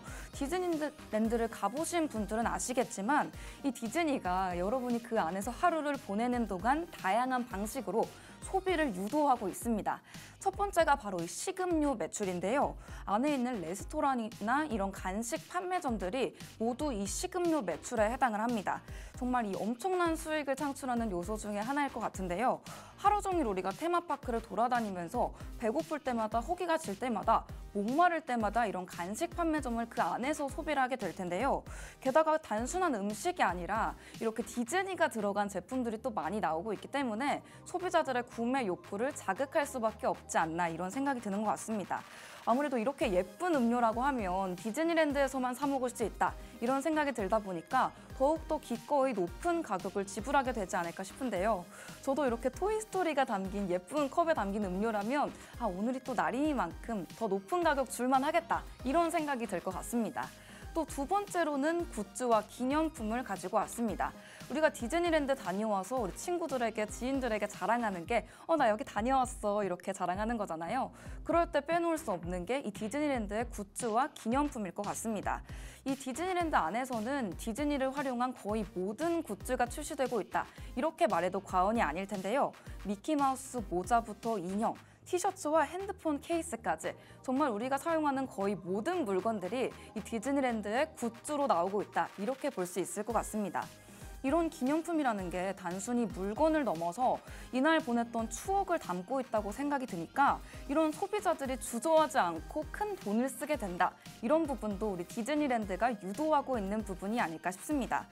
디즈니랜드를 가보신 분들은 아시겠지만 이 디즈니가 여러분이 그 안에서 하루를 보내는 동안 다양한 방식으로 소비를 유도하고 있습니다. 첫 번째가 바로 이 식음료 매출인데요. 안에 있는 레스토랑이나 이런 간식 판매점들이 모두 이 식음료 매출에 해당을 합니다. 정말 이 엄청난 수익을 창출하는 요소 중에 하나일 것 같은데요. 하루 종일 우리가 테마파크를 돌아다니면서 배고플 때마다, 허기가 질 때마다, 목마를 때마다 이런 간식 판매점을 그 안에서 소비를 하게 될 텐데요. 게다가 단순한 음식이 아니라 이렇게 디즈니가 들어간 제품들이 또 많이 나오고 있기 때문에 소비자들의 구매 욕구를 자극할 수밖에 없지 않나, 이런 생각이 드는 것 같습니다. 아무래도 이렇게 예쁜 음료라고 하면 디즈니랜드에서만 사 먹을 수 있다, 이런 생각이 들다 보니까 더욱더 기꺼이 높은 가격을 지불하게 되지 않을까 싶은데요. 저도 이렇게 토이스토리가 담긴 예쁜 컵에 담긴 음료라면 아, 오늘이 또 날이니만큼 더 높은 가격 줄만 하겠다, 이런 생각이 들 것 같습니다. 또 두 번째로는 굿즈와 기념품을 가지고 왔습니다. 우리가 디즈니랜드 다녀와서 우리 친구들에게, 지인들에게 자랑하는 게 어, 나 여기 다녀왔어, 이렇게 자랑하는 거잖아요. 그럴 때 빼놓을 수 없는 게 이 디즈니랜드의 굿즈와 기념품일 것 같습니다. 이 디즈니랜드 안에서는 디즈니를 활용한 거의 모든 굿즈가 출시되고 있다, 이렇게 말해도 과언이 아닐 텐데요. 미키마우스 모자부터 인형, 티셔츠와 핸드폰 케이스까지 정말 우리가 사용하는 거의 모든 물건들이 이 디즈니랜드의 굿즈로 나오고 있다, 이렇게 볼 수 있을 것 같습니다. 이런 기념품이라는 게 단순히 물건을 넘어서 이날 보냈던 추억을 담고 있다고 생각이 드니까 이런 소비자들이 주저하지 않고 큰 돈을 쓰게 된다, 이런 부분도 우리 디즈니랜드가 유도하고 있는 부분이 아닐까 싶습니다.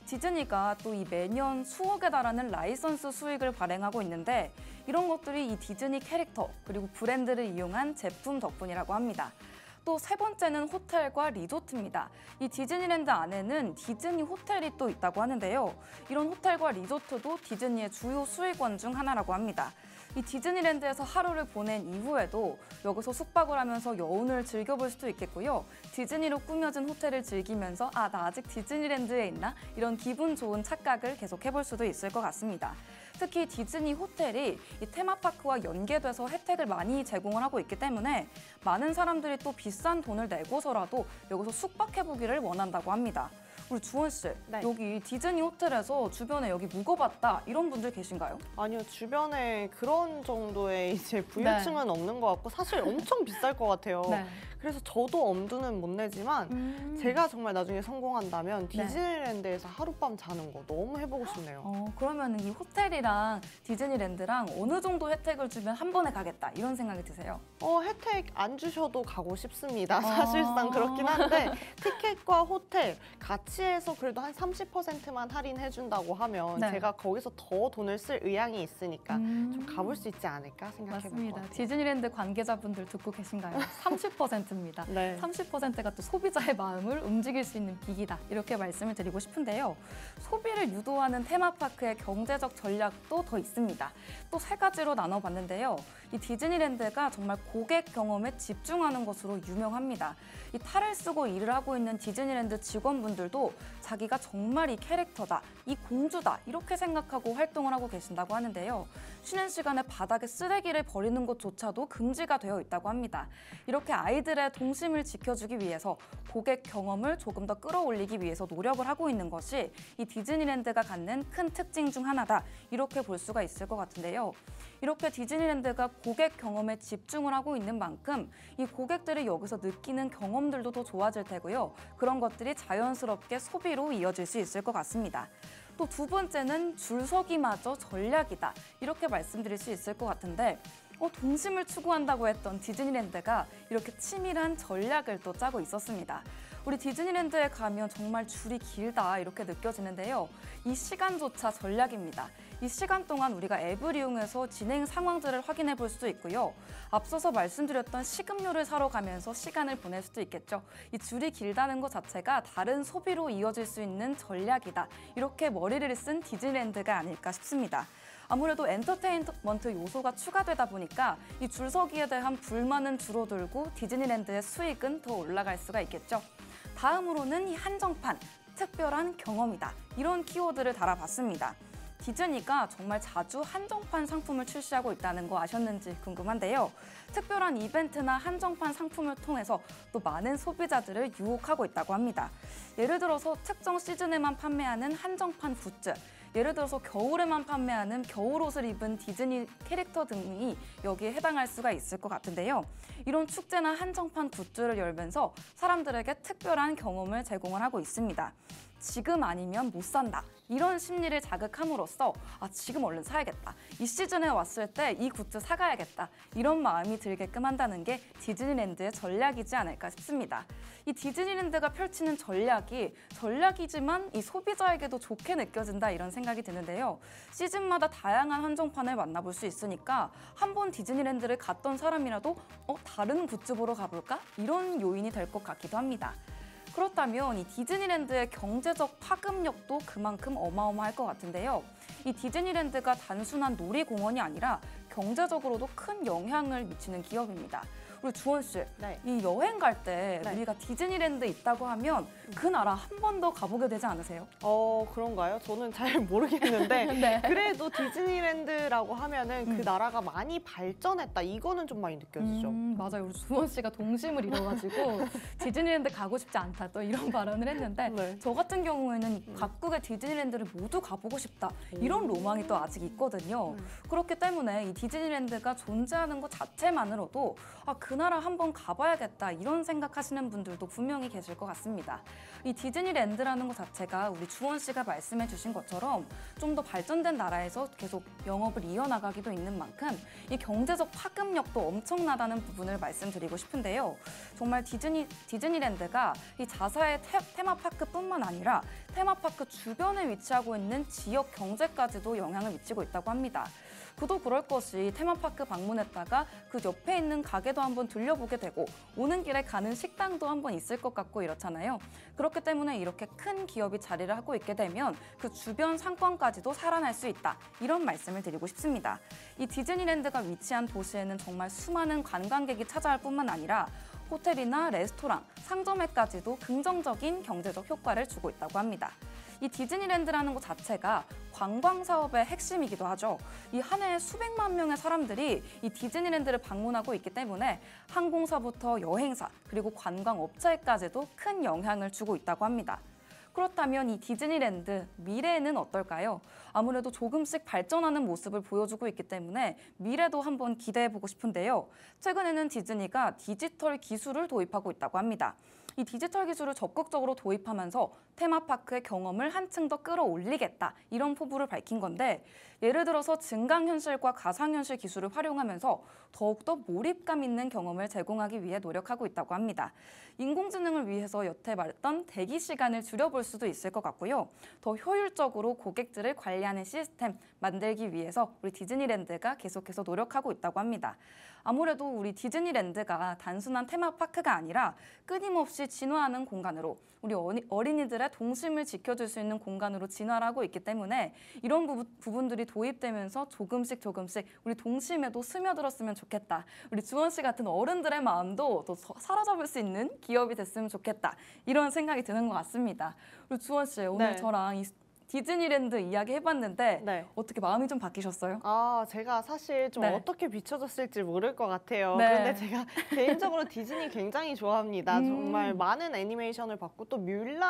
디즈니가 또 이 매년 수억에 달하는 라이선스 수익을 발행하고 있는데, 이런 것들이 이 디즈니 캐릭터 그리고 브랜드를 이용한 제품 덕분이라고 합니다. 또 세 번째는 호텔과 리조트입니다. 이 디즈니랜드 안에는 디즈니 호텔이 또 있다고 하는데요. 이런 호텔과 리조트도 디즈니의 주요 수익원 중 하나라고 합니다. 이 디즈니랜드에서 하루를 보낸 이후에도 여기서 숙박을 하면서 여운을 즐겨볼 수도 있겠고요. 디즈니로 꾸며진 호텔을 즐기면서 아, 나 아직 디즈니랜드에 있나? 이런 기분 좋은 착각을 계속 해볼 수도 있을 것 같습니다. 특히 디즈니 호텔이 이 테마파크와 연계돼서 혜택을 많이 제공을 하고 있기 때문에 많은 사람들이 또 비싼 돈을 내고서라도 여기서 숙박해보기를 원한다고 합니다. 우리 주원 씨, 네. 여기 디즈니 호텔에서 주변에 여기 묵어봤다 이런 분들 계신가요? 아니요, 주변에 그런 정도의 이제 부유층은 네. 없는 것 같고 사실 엄청 비쌀 것 같아요. 네. 그래서 저도 엄두는 못 내지만 음. 제가 정말 나중에 성공한다면 네. 디즈니랜드에서 하룻밤 자는 거 너무 해보고 싶네요. 어, 그러면 이 호텔이랑 디즈니랜드랑 어느 정도 혜택을 주면 한 번에 가겠다 이런 생각이 드세요? 어, 혜택 안 주셔도 가고 싶습니다. 아. 사실상 그렇긴 한데 티켓과 호텔 같이 해서 그래도 한 삼십 퍼센트만 할인해준다고 하면 네. 제가 거기서 더 돈을 쓸 의향이 있으니까 음. 좀 가볼 수 있지 않을까 생각해 볼 것 맞습니다. 같아요. 디즈니랜드 관계자분들 듣고 계신가요? 삼십 퍼센트입니다. 네. 삼십 퍼센트가 또 소비자의 마음을 움직일 수 있는 비기다. 이렇게 말씀을 드리고 싶은데요. 소비를 유도하는 테마파크의 경제적 전략도 더 있습니다. 또 세 가지로 나눠봤는데요. 이 디즈니랜드가 정말 고객 경험에 집중하는 것으로 유명합니다. 이 탈을 쓰고 일을 하고 있는 디즈니랜드 직원분들도 자기가 정말 이 캐릭터다, 이 공주다 이렇게 생각하고 활동을 하고 계신다고 하는데요. 쉬는 시간에 바닥에 쓰레기를 버리는 것조차도 금지가 되어 있다고 합니다. 이렇게 아이들의 동심을 지켜주기 위해서 고객 경험을 조금 더 끌어올리기 위해서 노력을 하고 있는 것이 이 디즈니랜드가 갖는 큰 특징 중 하나다. 이렇게 볼 수가 있을 것 같은데요. 이렇게 디즈니랜드가 고객 경험에 집중을 하고 있는 만큼 이 고객들이 여기서 느끼는 경험들도 더 좋아질 테고요. 그런 것들이 자연스럽게 소비로 이어질 수 있을 것 같습니다. 또 두 번째는 줄서기마저 전략이다. 이렇게 말씀드릴 수 있을 것 같은데 어, 동심을 추구한다고 했던 디즈니랜드가 이렇게 치밀한 전략을 또 짜고 있었습니다. 우리 디즈니랜드에 가면 정말 줄이 길다 이렇게 느껴지는데요. 이 시간조차 전략입니다. 이 시간 동안 우리가 앱을 이용해서 진행 상황들을 확인해 볼 수도 있고요. 앞서서 말씀드렸던 식음료를 사러 가면서 시간을 보낼 수도 있겠죠. 이 줄이 길다는 것 자체가 다른 소비로 이어질 수 있는 전략이다. 이렇게 머리를 쓴 디즈니랜드가 아닐까 싶습니다. 아무래도 엔터테인먼트 요소가 추가되다 보니까 이 줄서기에 대한 불만은 줄어들고 디즈니랜드의 수익은 더 올라갈 수가 있겠죠. 다음으로는 이 한정판, 특별한 경험이다. 이런 키워드를 달아봤습니다. 디즈니가 정말 자주 한정판 상품을 출시하고 있다는 거 아셨는지 궁금한데요. 특별한 이벤트나 한정판 상품을 통해서 또 많은 소비자들을 유혹하고 있다고 합니다. 예를 들어서 특정 시즌에만 판매하는 한정판 굿즈, 예를 들어서 겨울에만 판매하는 겨울옷을 입은 디즈니 캐릭터 등이 여기에 해당할 수가 있을 것 같은데요. 이런 축제나 한정판 굿즈를 열면서 사람들에게 특별한 경험을 제공을 하고 있습니다. 지금 아니면 못 산다. 이런 심리를 자극함으로써 아, 지금 얼른 사야겠다. 이 시즌에 왔을 때 이 굿즈 사가야겠다. 이런 마음이 들게끔 한다는 게 디즈니랜드의 전략이지 않을까 싶습니다. 이 디즈니랜드가 펼치는 전략이 전략이지만 이 소비자에게도 좋게 느껴진다 이런 생각이 드는데요. 시즌마다 다양한 한정판을 만나볼 수 있으니까 한번 디즈니랜드를 갔던 사람이라도 어, 다른 굿즈 보러 가볼까? 이런 요인이 될 것 같기도 합니다. 그렇다면 이 디즈니랜드의 경제적 파급력도 그만큼 어마어마할 것 같은데요. 이 디즈니랜드가 단순한 놀이공원이 아니라 경제적으로도 큰 영향을 미치는 기업입니다. 우리 주원 씨, 네. 이 여행 갈 때 네. 우리가 디즈니랜드 있다고 하면 그 나라 한 번 더 가보게 되지 않으세요? 어, 그런가요? 저는 잘 모르겠는데 네. 그래도 디즈니랜드라고 하면은 음. 그 나라가 많이 발전했다. 이거는 좀 많이 느껴지죠. 음, 맞아요. 우리 주원 씨가 동심을 잃어가지고 디즈니랜드 가고 싶지 않다 또 이런 발언을 했는데 네. 저 같은 경우에는 각국의 디즈니랜드를 모두 가보고 싶다 이런 로망이 또 아직 있거든요. 음. 그렇기 때문에 이 디즈니랜드가 존재하는 것 자체만으로도 아, 그 나라 한번 가봐야겠다 이런 생각하시는 분들도 분명히 계실 것 같습니다. 이 디즈니랜드라는 것 자체가 우리 주원 씨가 말씀해 주신 것처럼 좀 더 발전된 나라에서 계속 영업을 이어나가기도 있는 만큼 이 경제적 파급력도 엄청나다는 부분을 말씀드리고 싶은데요. 정말 디즈니, 디즈니랜드가 이 자사의 테, 테마파크뿐만 아니라 테마파크 주변에 위치하고 있는 지역 경제까지도 영향을 미치고 있다고 합니다. 그도 그럴 것이 테마파크 방문했다가 그 옆에 있는 가게도 한번 들려보게 되고 오는 길에 가는 식당도 한번 있을 것 같고 이렇잖아요. 그렇기 때문에 이렇게 큰 기업이 자리를 하고 있게 되면 그 주변 상권까지도 살아날 수 있다. 이런 말씀을 드리고 싶습니다. 이 디즈니랜드가 위치한 도시에는 정말 수많은 관광객이 찾아올 뿐만 아니라 호텔이나 레스토랑, 상점에까지도 긍정적인 경제적 효과를 주고 있다고 합니다. 이 디즈니랜드라는 것 자체가 관광 사업의 핵심이기도 하죠. 이 한 해에 수백만 명의 사람들이 이 디즈니랜드를 방문하고 있기 때문에 항공사부터 여행사 그리고 관광 업체까지도 큰 영향을 주고 있다고 합니다. 그렇다면 이 디즈니랜드 미래에는 어떨까요? 아무래도 조금씩 발전하는 모습을 보여주고 있기 때문에 미래도 한번 기대해보고 싶은데요. 최근에는 디즈니가 디지털 기술을 도입하고 있다고 합니다. 이 디지털 기술을 적극적으로 도입하면서 테마파크의 경험을 한층 더 끌어올리겠다, 이런 포부를 밝힌 건데, 예를 들어서 증강현실과 가상현실 기술을 활용하면서 더욱더 몰입감 있는 경험을 제공하기 위해 노력하고 있다고 합니다. 인공지능을 위해서 여태 말했던 대기 시간을 줄여볼 수도 있을 것 같고요. 더 효율적으로 고객들을 관리하는 시스템 만들기 위해서 우리 디즈니랜드가 계속해서 노력하고 있다고 합니다. 아무래도 우리 디즈니랜드가 단순한 테마파크가 아니라 끊임없이 진화하는 공간으로, 우리 어린이들의 동심을 지켜줄 수 있는 공간으로 진화를 하고 있기 때문에 이런 부부, 부분들이 도입되면서 조금씩 조금씩 우리 동심에도 스며들었으면 좋겠다. 우리 주원 씨 같은 어른들의 마음도 더 사로잡을 수 있는 기업이 됐으면 좋겠다. 이런 생각이 드는 것 같습니다. 우리 주원 씨, 오늘 네. 저랑 이 디즈니랜드 이야기 해봤는데 네. 어떻게 마음이 좀 바뀌셨어요? 아, 제가 사실 좀 네. 어떻게 비춰졌을지 모를 것 같아요. 네. 그런데 제가 개인적으로 디즈니 굉장히 좋아합니다. 음. 정말 많은 애니메이션을 봤고 또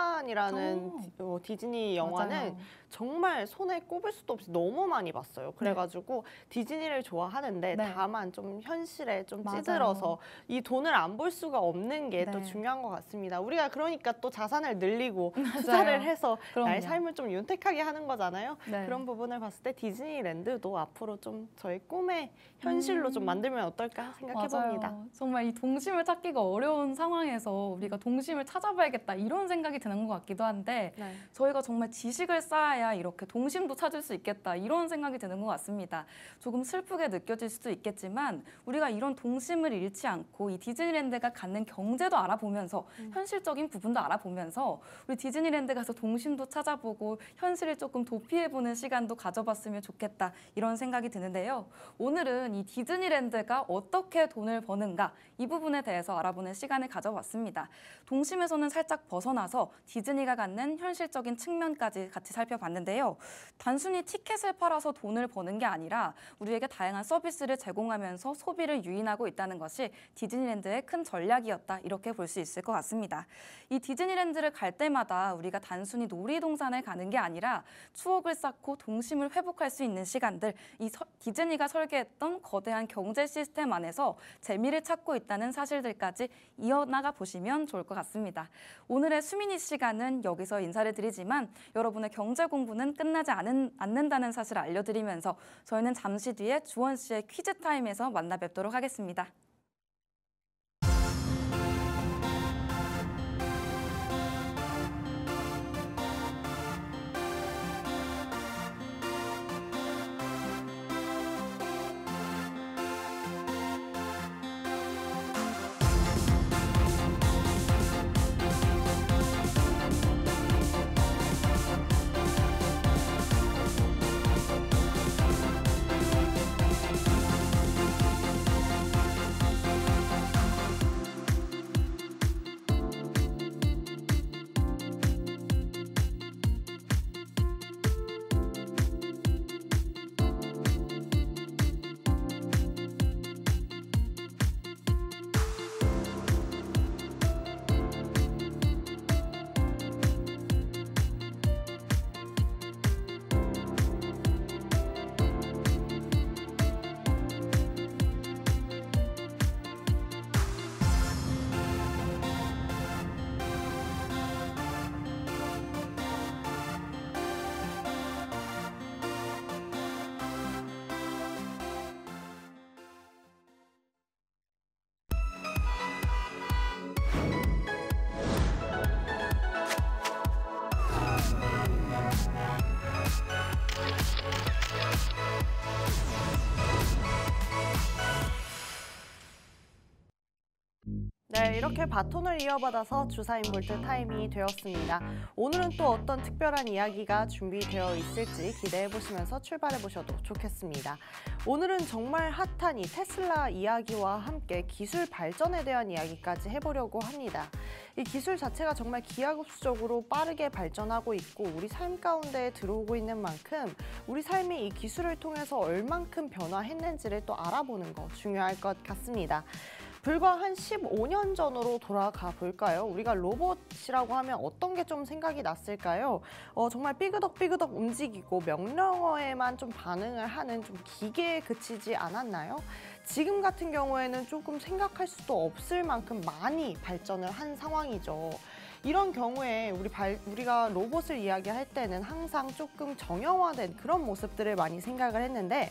뮬란이라는 오. 디, 어, 디즈니 영화는 맞아요. 정말 손에 꼽을 수도 없이 너무 많이 봤어요. 그래가지고 디즈니를 좋아하는데 네. 다만 좀 현실에 좀 맞아요. 찌들어서 이 돈을 안 볼 수가 없는 게 또 네. 중요한 것 같습니다. 우리가 그러니까 또 자산을 늘리고 투자를 해서 그럼요. 나의 삶을 좀 윤택하게 하는 거잖아요. 네. 그런 부분을 봤을 때 디즈니랜드도 앞으로 좀 저의 꿈의 현실로 음. 좀 만들면 어떨까 생각해 맞아요. 봅니다. 정말 이 동심을 찾기가 어려운 상황에서 우리가 동심을 찾아봐야겠다, 이런 생각이 드는 것 같기도 한데, 네. 저희가 정말 지식을 쌓아야 이렇게 동심도 찾을 수 있겠다, 이런 생각이 드는 것 같습니다. 조금 슬프게 느껴질 수도 있겠지만 우리가 이런 동심을 잃지 않고 이 디즈니랜드가 갖는 경제도 알아보면서 음. 현실적인 부분도 알아보면서 우리 디즈니랜드 가서 동심도 찾아보고 현실을 조금 도피해보는 시간도 가져봤으면 좋겠다, 이런 생각이 드는데요. 오늘은 이 디즈니랜드가 어떻게 돈을 버는가, 이 부분에 대해서 알아보는 시간을 가져봤습니다. 동심에서는 살짝 벗어나서 디즈니가 갖는 현실적인 측면까지 같이 살펴봤는데요. 단순히 티켓을 팔아서 돈을 버는 게 아니라 우리에게 다양한 서비스를 제공하면서 소비를 유인하고 있다는 것이 디즈니랜드의 큰 전략이었다, 이렇게 볼 수 있을 것 같습니다. 이 디즈니랜드를 갈 때마다 우리가 단순히 놀이동산을 가는 게 아니라 추억을 쌓고 동심을 회복할 수 있는 시간들, 이 서, 디즈니가 설계했던 거대한 경제 시스템 안에서 재미를 찾고 있다는 사실들까지 이어나가 보시면 좋을 것 같습니다. 오늘의 수민이 시간은 여기서 인사를 드리지만 여러분의 경제 공부는 끝나지 않은, 않는다는 사실을 알려드리면서 저희는 잠시 뒤에 주원 씨의 퀴즈 타임에서 만나 뵙도록 하겠습니다. 네, 이렇게 바톤을 이어받아서 주사인볼트 타임이 되었습니다. 오늘은 또 어떤 특별한 이야기가 준비되어 있을지 기대해 보시면서 출발해 보셔도 좋겠습니다. 오늘은 정말 핫한 이 테슬라 이야기와 함께 기술 발전에 대한 이야기까지 해보려고 합니다. 이 기술 자체가 정말 기하급수적으로 빠르게 발전하고 있고 우리 삶 가운데 들어오고 있는 만큼 우리 삶이 이 기술을 통해서 얼만큼 변화했는지를 또 알아보는 거 중요할 것 같습니다. 불과 한 십오 년 전으로 돌아가 볼까요? 우리가 로봇이라고 하면 어떤 게 좀 생각이 났을까요? 어, 정말 삐그덕삐그덕 움직이고 명령어에만 좀 반응을 하는 좀 기계에 그치지 않았나요? 지금 같은 경우에는 조금 생각할 수도 없을 만큼 많이 발전을 한 상황이죠. 이런 경우에 우리 발, 우리가 로봇을 이야기할 때는 항상 조금 정형화된 그런 모습들을 많이 생각을 했는데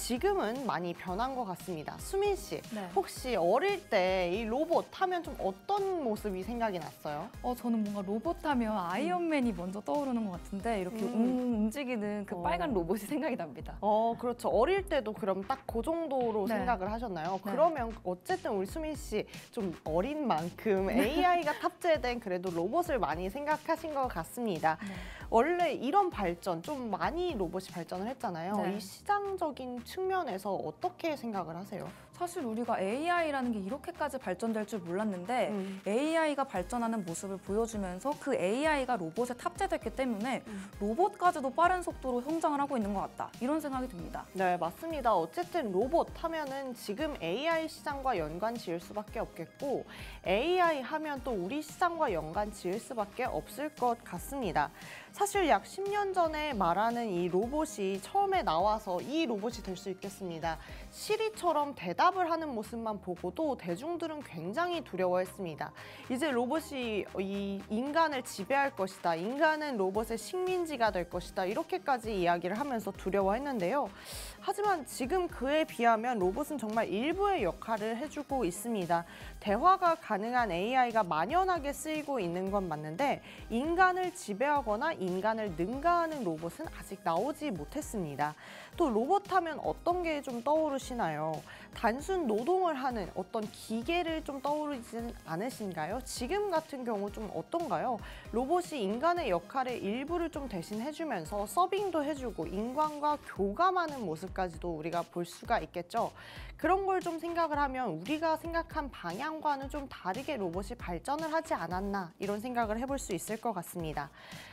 지금은 많이 변한 것 같습니다. 수민 씨, 네. 혹시 어릴 때 이 로봇 하면 좀 어떤 모습이 생각이 났어요? 어, 저는 뭔가 로봇 하면 아이언맨이 먼저 떠오르는 것 같은데 이렇게 음. 웅 움직이는 그 어. 빨간 로봇이 생각이 납니다. 어, 그렇죠. 어릴 때도 그럼 딱 그 정도로 네. 생각을 하셨나요? 네. 그러면 어쨌든 우리 수민 씨 좀 어린 만큼 에이아이가 탑재된 그래도 로봇을 많이 생각하신 것 같습니다. 네. 원래 이런 발전, 좀 많이 로봇이 발전을 했잖아요. 네. 이 시장적인 측면에서 어떻게 생각을 하세요? 사실 우리가 에이아이라는 게 이렇게까지 발전될 줄 몰랐는데 음. 에이아이가 발전하는 모습을 보여주면서 그 에이아이가 로봇에 탑재됐기 때문에 음. 로봇까지도 빠른 속도로 성장을 하고 있는 것 같다. 이런 생각이 듭니다. 네, 맞습니다. 어쨌든 로봇 하면은 지금 에이아이 시장과 연관 지을 수밖에 없겠고 에이아이 하면 또 우리 시장과 연관 지을 수밖에 없을 것 같습니다. 사실 약 십 년 전에 말하는 이 로봇이 처음에 나와서 이 로봇이 될 수 있겠습니다. 시리처럼 대답을 하는 모습만 보고도 대중들은 굉장히 두려워했습니다. 이제 로봇이 이 인간을 지배할 것이다. 인간은 로봇의 식민지가 될 것이다. 이렇게까지 이야기를 하면서 두려워했는데요. 하지만 지금 그에 비하면 로봇은 정말 일부의 역할을 해주고 있습니다. 대화가 가능한 에이아이가 만연하게 쓰이고 있는 건 맞는데 인간을 지배하거나 인간을 능가하는 로봇은 아직 나오지 못했습니다. 또 로봇 하면 어떤 게 좀 떠오르시나요? 단순 노동을 하는 어떤 기계를 좀 떠오르지는 않으신가요? 지금 같은 경우 좀 어떤가요? 로봇이 인간의 역할의 일부를 좀 대신해주면서 서빙도 해주고 인간과 교감하는 모습까지도 우리가 볼 수가 있겠죠. 그런 걸 좀 생각을 하면 우리가 생각한 방향과는 좀 다르게 로봇이 발전을 하지 않았나 이런 생각을 해볼 수 있을 것 같습니다.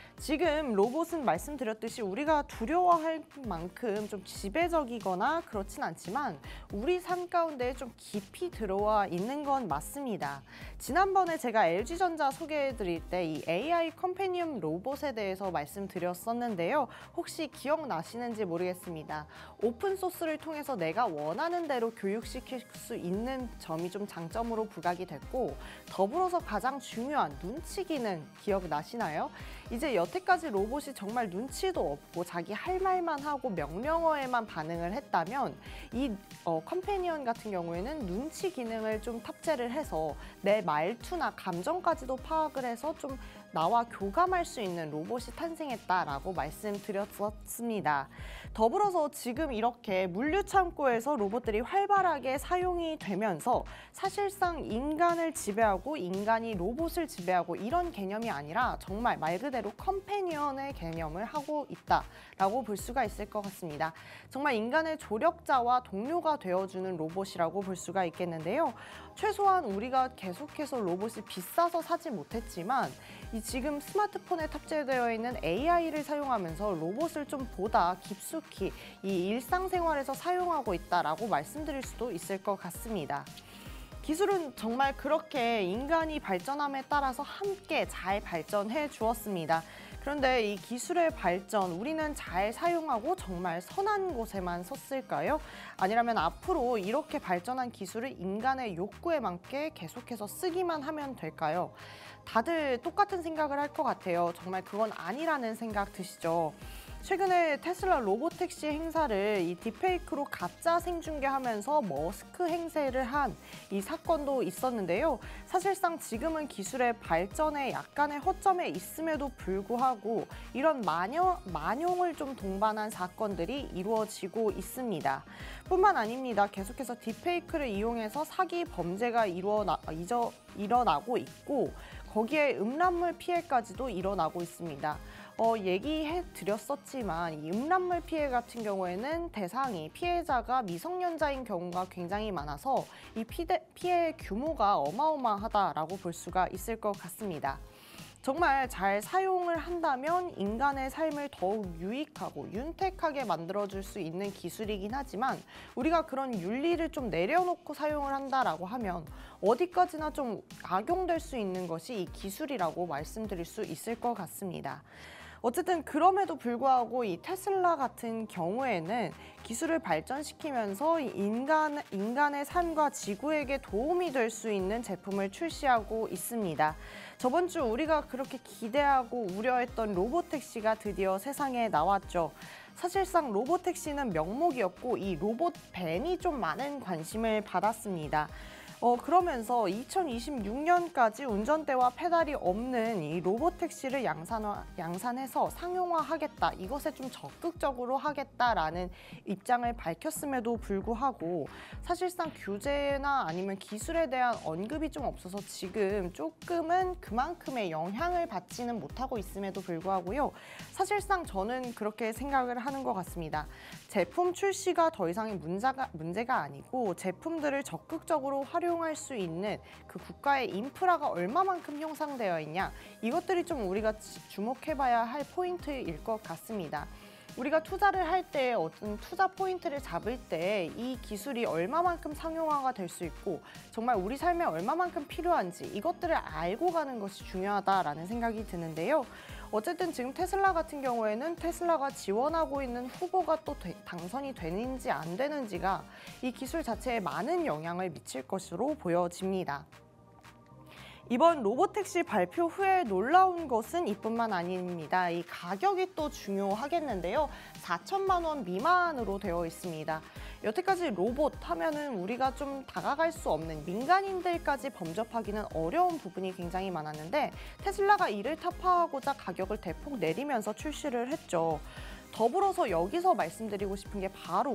지금 로봇은 말씀드렸듯이 우리가 두려워할 만큼 좀 지배적이거나 그렇진 않지만 우리 삶 가운데 좀 깊이 들어와 있는 건 맞습니다. 지난번에 제가 엘지전자 소개해드릴 때 이 에이아이 컴패니언 로봇에 대해서 말씀드렸었는데요. 혹시 기억나시는지 모르겠습니다. 오픈소스를 통해서 내가 원하는 대로 교육시킬 수 있는 점이 좀 장점으로 부각이 됐고 더불어서 가장 중요한 눈치 기능 기억나시나요? 이제 여태까지 로봇이 정말 눈치도 없고 자기 할 말만 하고 명령어에만 반응을 했다면 이 어, 컴패니언 같은 경우에는 눈치 기능을 좀 탑재를 해서 내 말투나 감정까지도 파악을 해서 좀 나와 교감할 수 있는 로봇이 탄생했다라고 말씀드렸었습니다. 더불어서 지금 이렇게 물류창고에서 로봇들이 활발하게 사용이 되면서 사실상 인간을 지배하고 인간이 로봇을 지배하고 이런 개념이 아니라 정말 말 그대로 컴패니언의 개념을 하고 있다라고 볼 수가 있을 것 같습니다. 정말 인간의 조력자와 동료가 되어주는 로봇이라고 볼 수가 있겠는데요. 최소한 우리가 계속해서 로봇이 비싸서 사지 못했지만 이 지금 스마트폰에 탑재되어 있는 에이아이를 사용하면서 로봇을 좀 보다 깊숙이 이 일상생활에서 사용하고 있다라고 말씀드릴 수도 있을 것 같습니다. 기술은 정말 그렇게 인간이 발전함에 따라서 함께 잘 발전해 주었습니다. 그런데 이 기술의 발전, 우리는 잘 사용하고 정말 선한 곳에만 섰을까요? 아니라면 앞으로 이렇게 발전한 기술을 인간의 욕구에 맞게 계속해서 쓰기만 하면 될까요? 다들 똑같은 생각을 할 것 같아요. 정말 그건 아니라는 생각 드시죠? 최근에 테슬라 로보택시 행사를 이 딥페이크로 가짜 생중계하면서 머스크 행세를 한 이 사건도 있었는데요. 사실상 지금은 기술의 발전에 약간의 허점에 있음에도 불구하고 이런 만용, 만용을 좀 동반한 사건들이 이루어지고 있습니다. 뿐만 아닙니다. 계속해서 딥페이크를 이용해서 사기 범죄가 이루어나, 이저, 일어나고 있고 거기에 음란물 피해까지도 일어나고 있습니다. 어, 얘기해 드렸었지만 이 음란물 피해 같은 경우에는 대상이 피해자가 미성년자인 경우가 굉장히 많아서 이 피해, 피해의 규모가 어마어마하다라고 볼 수가 있을 것 같습니다. 정말 잘 사용을 한다면 인간의 삶을 더욱 유익하고 윤택하게 만들어줄 수 있는 기술이긴 하지만 우리가 그런 윤리를 좀 내려놓고 사용을 한다라고 하면 어디까지나 좀 악용될 수 있는 것이 이 기술이라고 말씀드릴 수 있을 것 같습니다. 어쨌든 그럼에도 불구하고 이 테슬라 같은 경우에는 기술을 발전시키면서 인간, 인간의 삶과 지구에게 도움이 될 수 있는 제품을 출시하고 있습니다. 저번 주 우리가 그렇게 기대하고 우려했던 로보택시가 드디어 세상에 나왔죠. 사실상 로보택시는 명목이었고 이 로봇밴이 좀 많은 관심을 받았습니다. 어, 그러면서 이천이십육 년까지 운전대와 페달이 없는 이 로보택시를 양산화, 양산해서 상용화하겠다. 이것에 좀 적극적으로 하겠다라는 입장을 밝혔음에도 불구하고 사실상 규제나 아니면 기술에 대한 언급이 좀 없어서 지금 조금은 그만큼의 영향을 받지는 못하고 있음에도 불구하고요. 사실상 저는 그렇게 생각을 하는 것 같습니다. 제품 출시가 더 이상의 문제가, 문제가 아니고 제품들을 적극적으로 활용할 수 있는 그 국가의 인프라가 얼마만큼 형성되어 있냐, 이것들이 좀 우리가 주목해봐야 할 포인트일 것 같습니다. 우리가 투자를 할 때 어떤 투자 포인트를 잡을 때 이 기술이 얼마만큼 상용화가 될 수 있고 정말 우리 삶에 얼마만큼 필요한지 이것들을 알고 가는 것이 중요하다라는 생각이 드는데요. 어쨌든 지금 테슬라 같은 경우에는 테슬라가 지원하고 있는 후보가 또 되, 당선이 되는지 안 되는지가 이 기술 자체에 많은 영향을 미칠 것으로 보여집니다. 이번 로보택시 발표 후에 놀라운 것은 이뿐만 아닙니다. 이 가격이 또 중요하겠는데요. 사천만 원 미만으로 되어 있습니다. 여태까지 로봇 하면은 우리가 좀 다가갈 수 없는 민간인들까지 범접하기는 어려운 부분이 굉장히 많았는데 테슬라가 이를 타파하고자 가격을 대폭 내리면서 출시를 했죠. 더불어서 여기서 말씀드리고 싶은 게 바로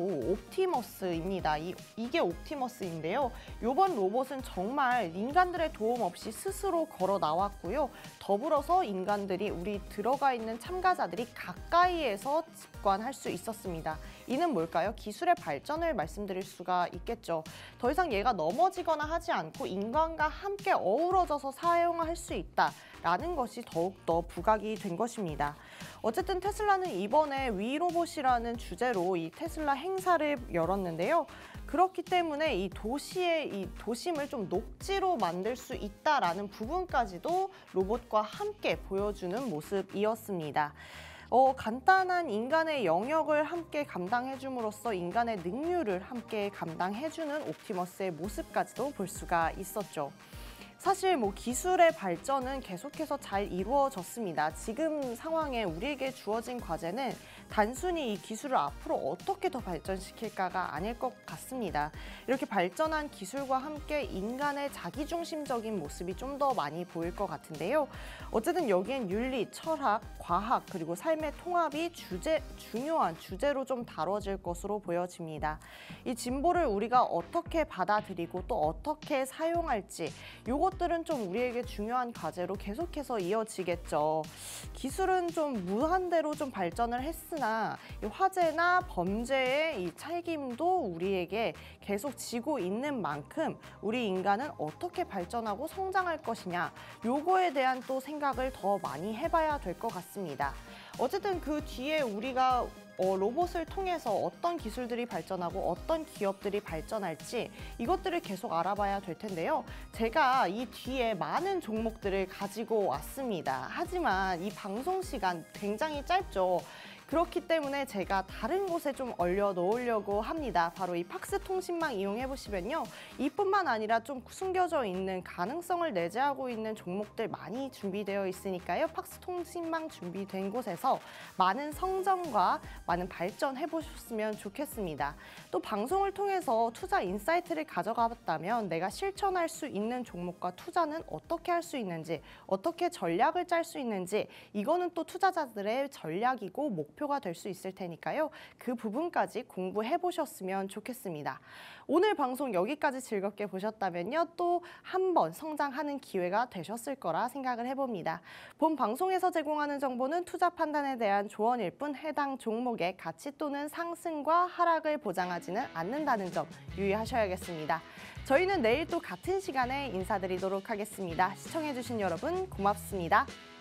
옵티머스입니다. 이, 이게 옵티머스인데요. 이번 로봇은 정말 인간들의 도움 없이 스스로 걸어 나왔고요. 더불어서 인간들이 우리 들어가 있는 참가자들이 가까이에서 직관할 수 있었습니다. 이는 뭘까요? 기술의 발전을 말씀드릴 수가 있겠죠. 더 이상 얘가 넘어지거나 하지 않고 인간과 함께 어우러져서 사용할 수 있다라는 것이 더욱더 부각이 된 것입니다. 어쨌든 테슬라는 이번에 위로봇이라는 주제로 이 테슬라 행사를 열었는데요. 그렇기 때문에 이 도시의 이 도심을 좀 녹지로 만들 수 있다라는 부분까지도 로봇과 함께 보여주는 모습이었습니다. 어, 간단한 인간의 영역을 함께 감당해줌으로써 인간의 능률을 함께 감당해주는 옵티머스의 모습까지도 볼 수가 있었죠. 사실 뭐 기술의 발전은 계속해서 잘 이루어졌습니다. 지금 상황에 우리에게 주어진 과제는 단순히 이 기술을 앞으로 어떻게 더 발전시킬까가 아닐 것 같습니다. 이렇게 발전한 기술과 함께 인간의 자기중심적인 모습이 좀 더 많이 보일 것 같은데요. 어쨌든 여기엔 윤리, 철학, 과학 그리고 삶의 통합이 주제, 중요한 주제로 좀 다뤄질 것으로 보여집니다. 이 진보를 우리가 어떻게 받아들이고 또 어떻게 사용할지 이것들은 좀 우리에게 중요한 과제로 계속해서 이어지겠죠. 기술은 좀 무한대로 좀 발전을 했으나 이 화재나 범죄의 이 책임도 우리에게 계속 지고 있는 만큼 우리 인간은 어떻게 발전하고 성장할 것이냐 요거에 대한 또 생각을 더 많이 해봐야 될 것 같습니다. 어쨌든 그 뒤에 우리가 어, 로봇을 통해서 어떤 기술들이 발전하고 어떤 기업들이 발전할지 이것들을 계속 알아봐야 될 텐데요. 제가 이 뒤에 많은 종목들을 가지고 왔습니다. 하지만 이 방송 시간 굉장히 짧죠. 그렇기 때문에 제가 다른 곳에 좀 올려놓으려고 합니다. 바로 이 팍스 통신망 이용해 보시면요. 이뿐만 아니라 좀 숨겨져 있는 가능성을 내재하고 있는 종목들 많이 준비되어 있으니까요. 팍스 통신망 준비된 곳에서 많은 성장과 많은 발전해 보셨으면 좋겠습니다. 또 방송을 통해서 투자 인사이트를 가져가봤다면 내가 실천할 수 있는 종목과 투자는 어떻게 할 수 있는지, 어떻게 전략을 짤 수 있는지 이거는 또 투자자들의 전략이고 목 표가 될 수 있을 테니까요. 그 부분까지 공부해 보셨으면 좋겠습니다. 오늘 방송 여기까지 즐겁게 보셨다면요. 또 한 번 성장하는 기회가 되셨을 거라 생각을 해봅니다. 본 방송에서 제공하는 정보는 투자 판단에 대한 조언일 뿐 해당 종목의 가치 또는 상승과 하락을 보장하지는 않는다는 점 유의하셔야겠습니다. 저희는 내일 또 같은 시간에 인사드리도록 하겠습니다. 시청해주신 여러분 고맙습니다.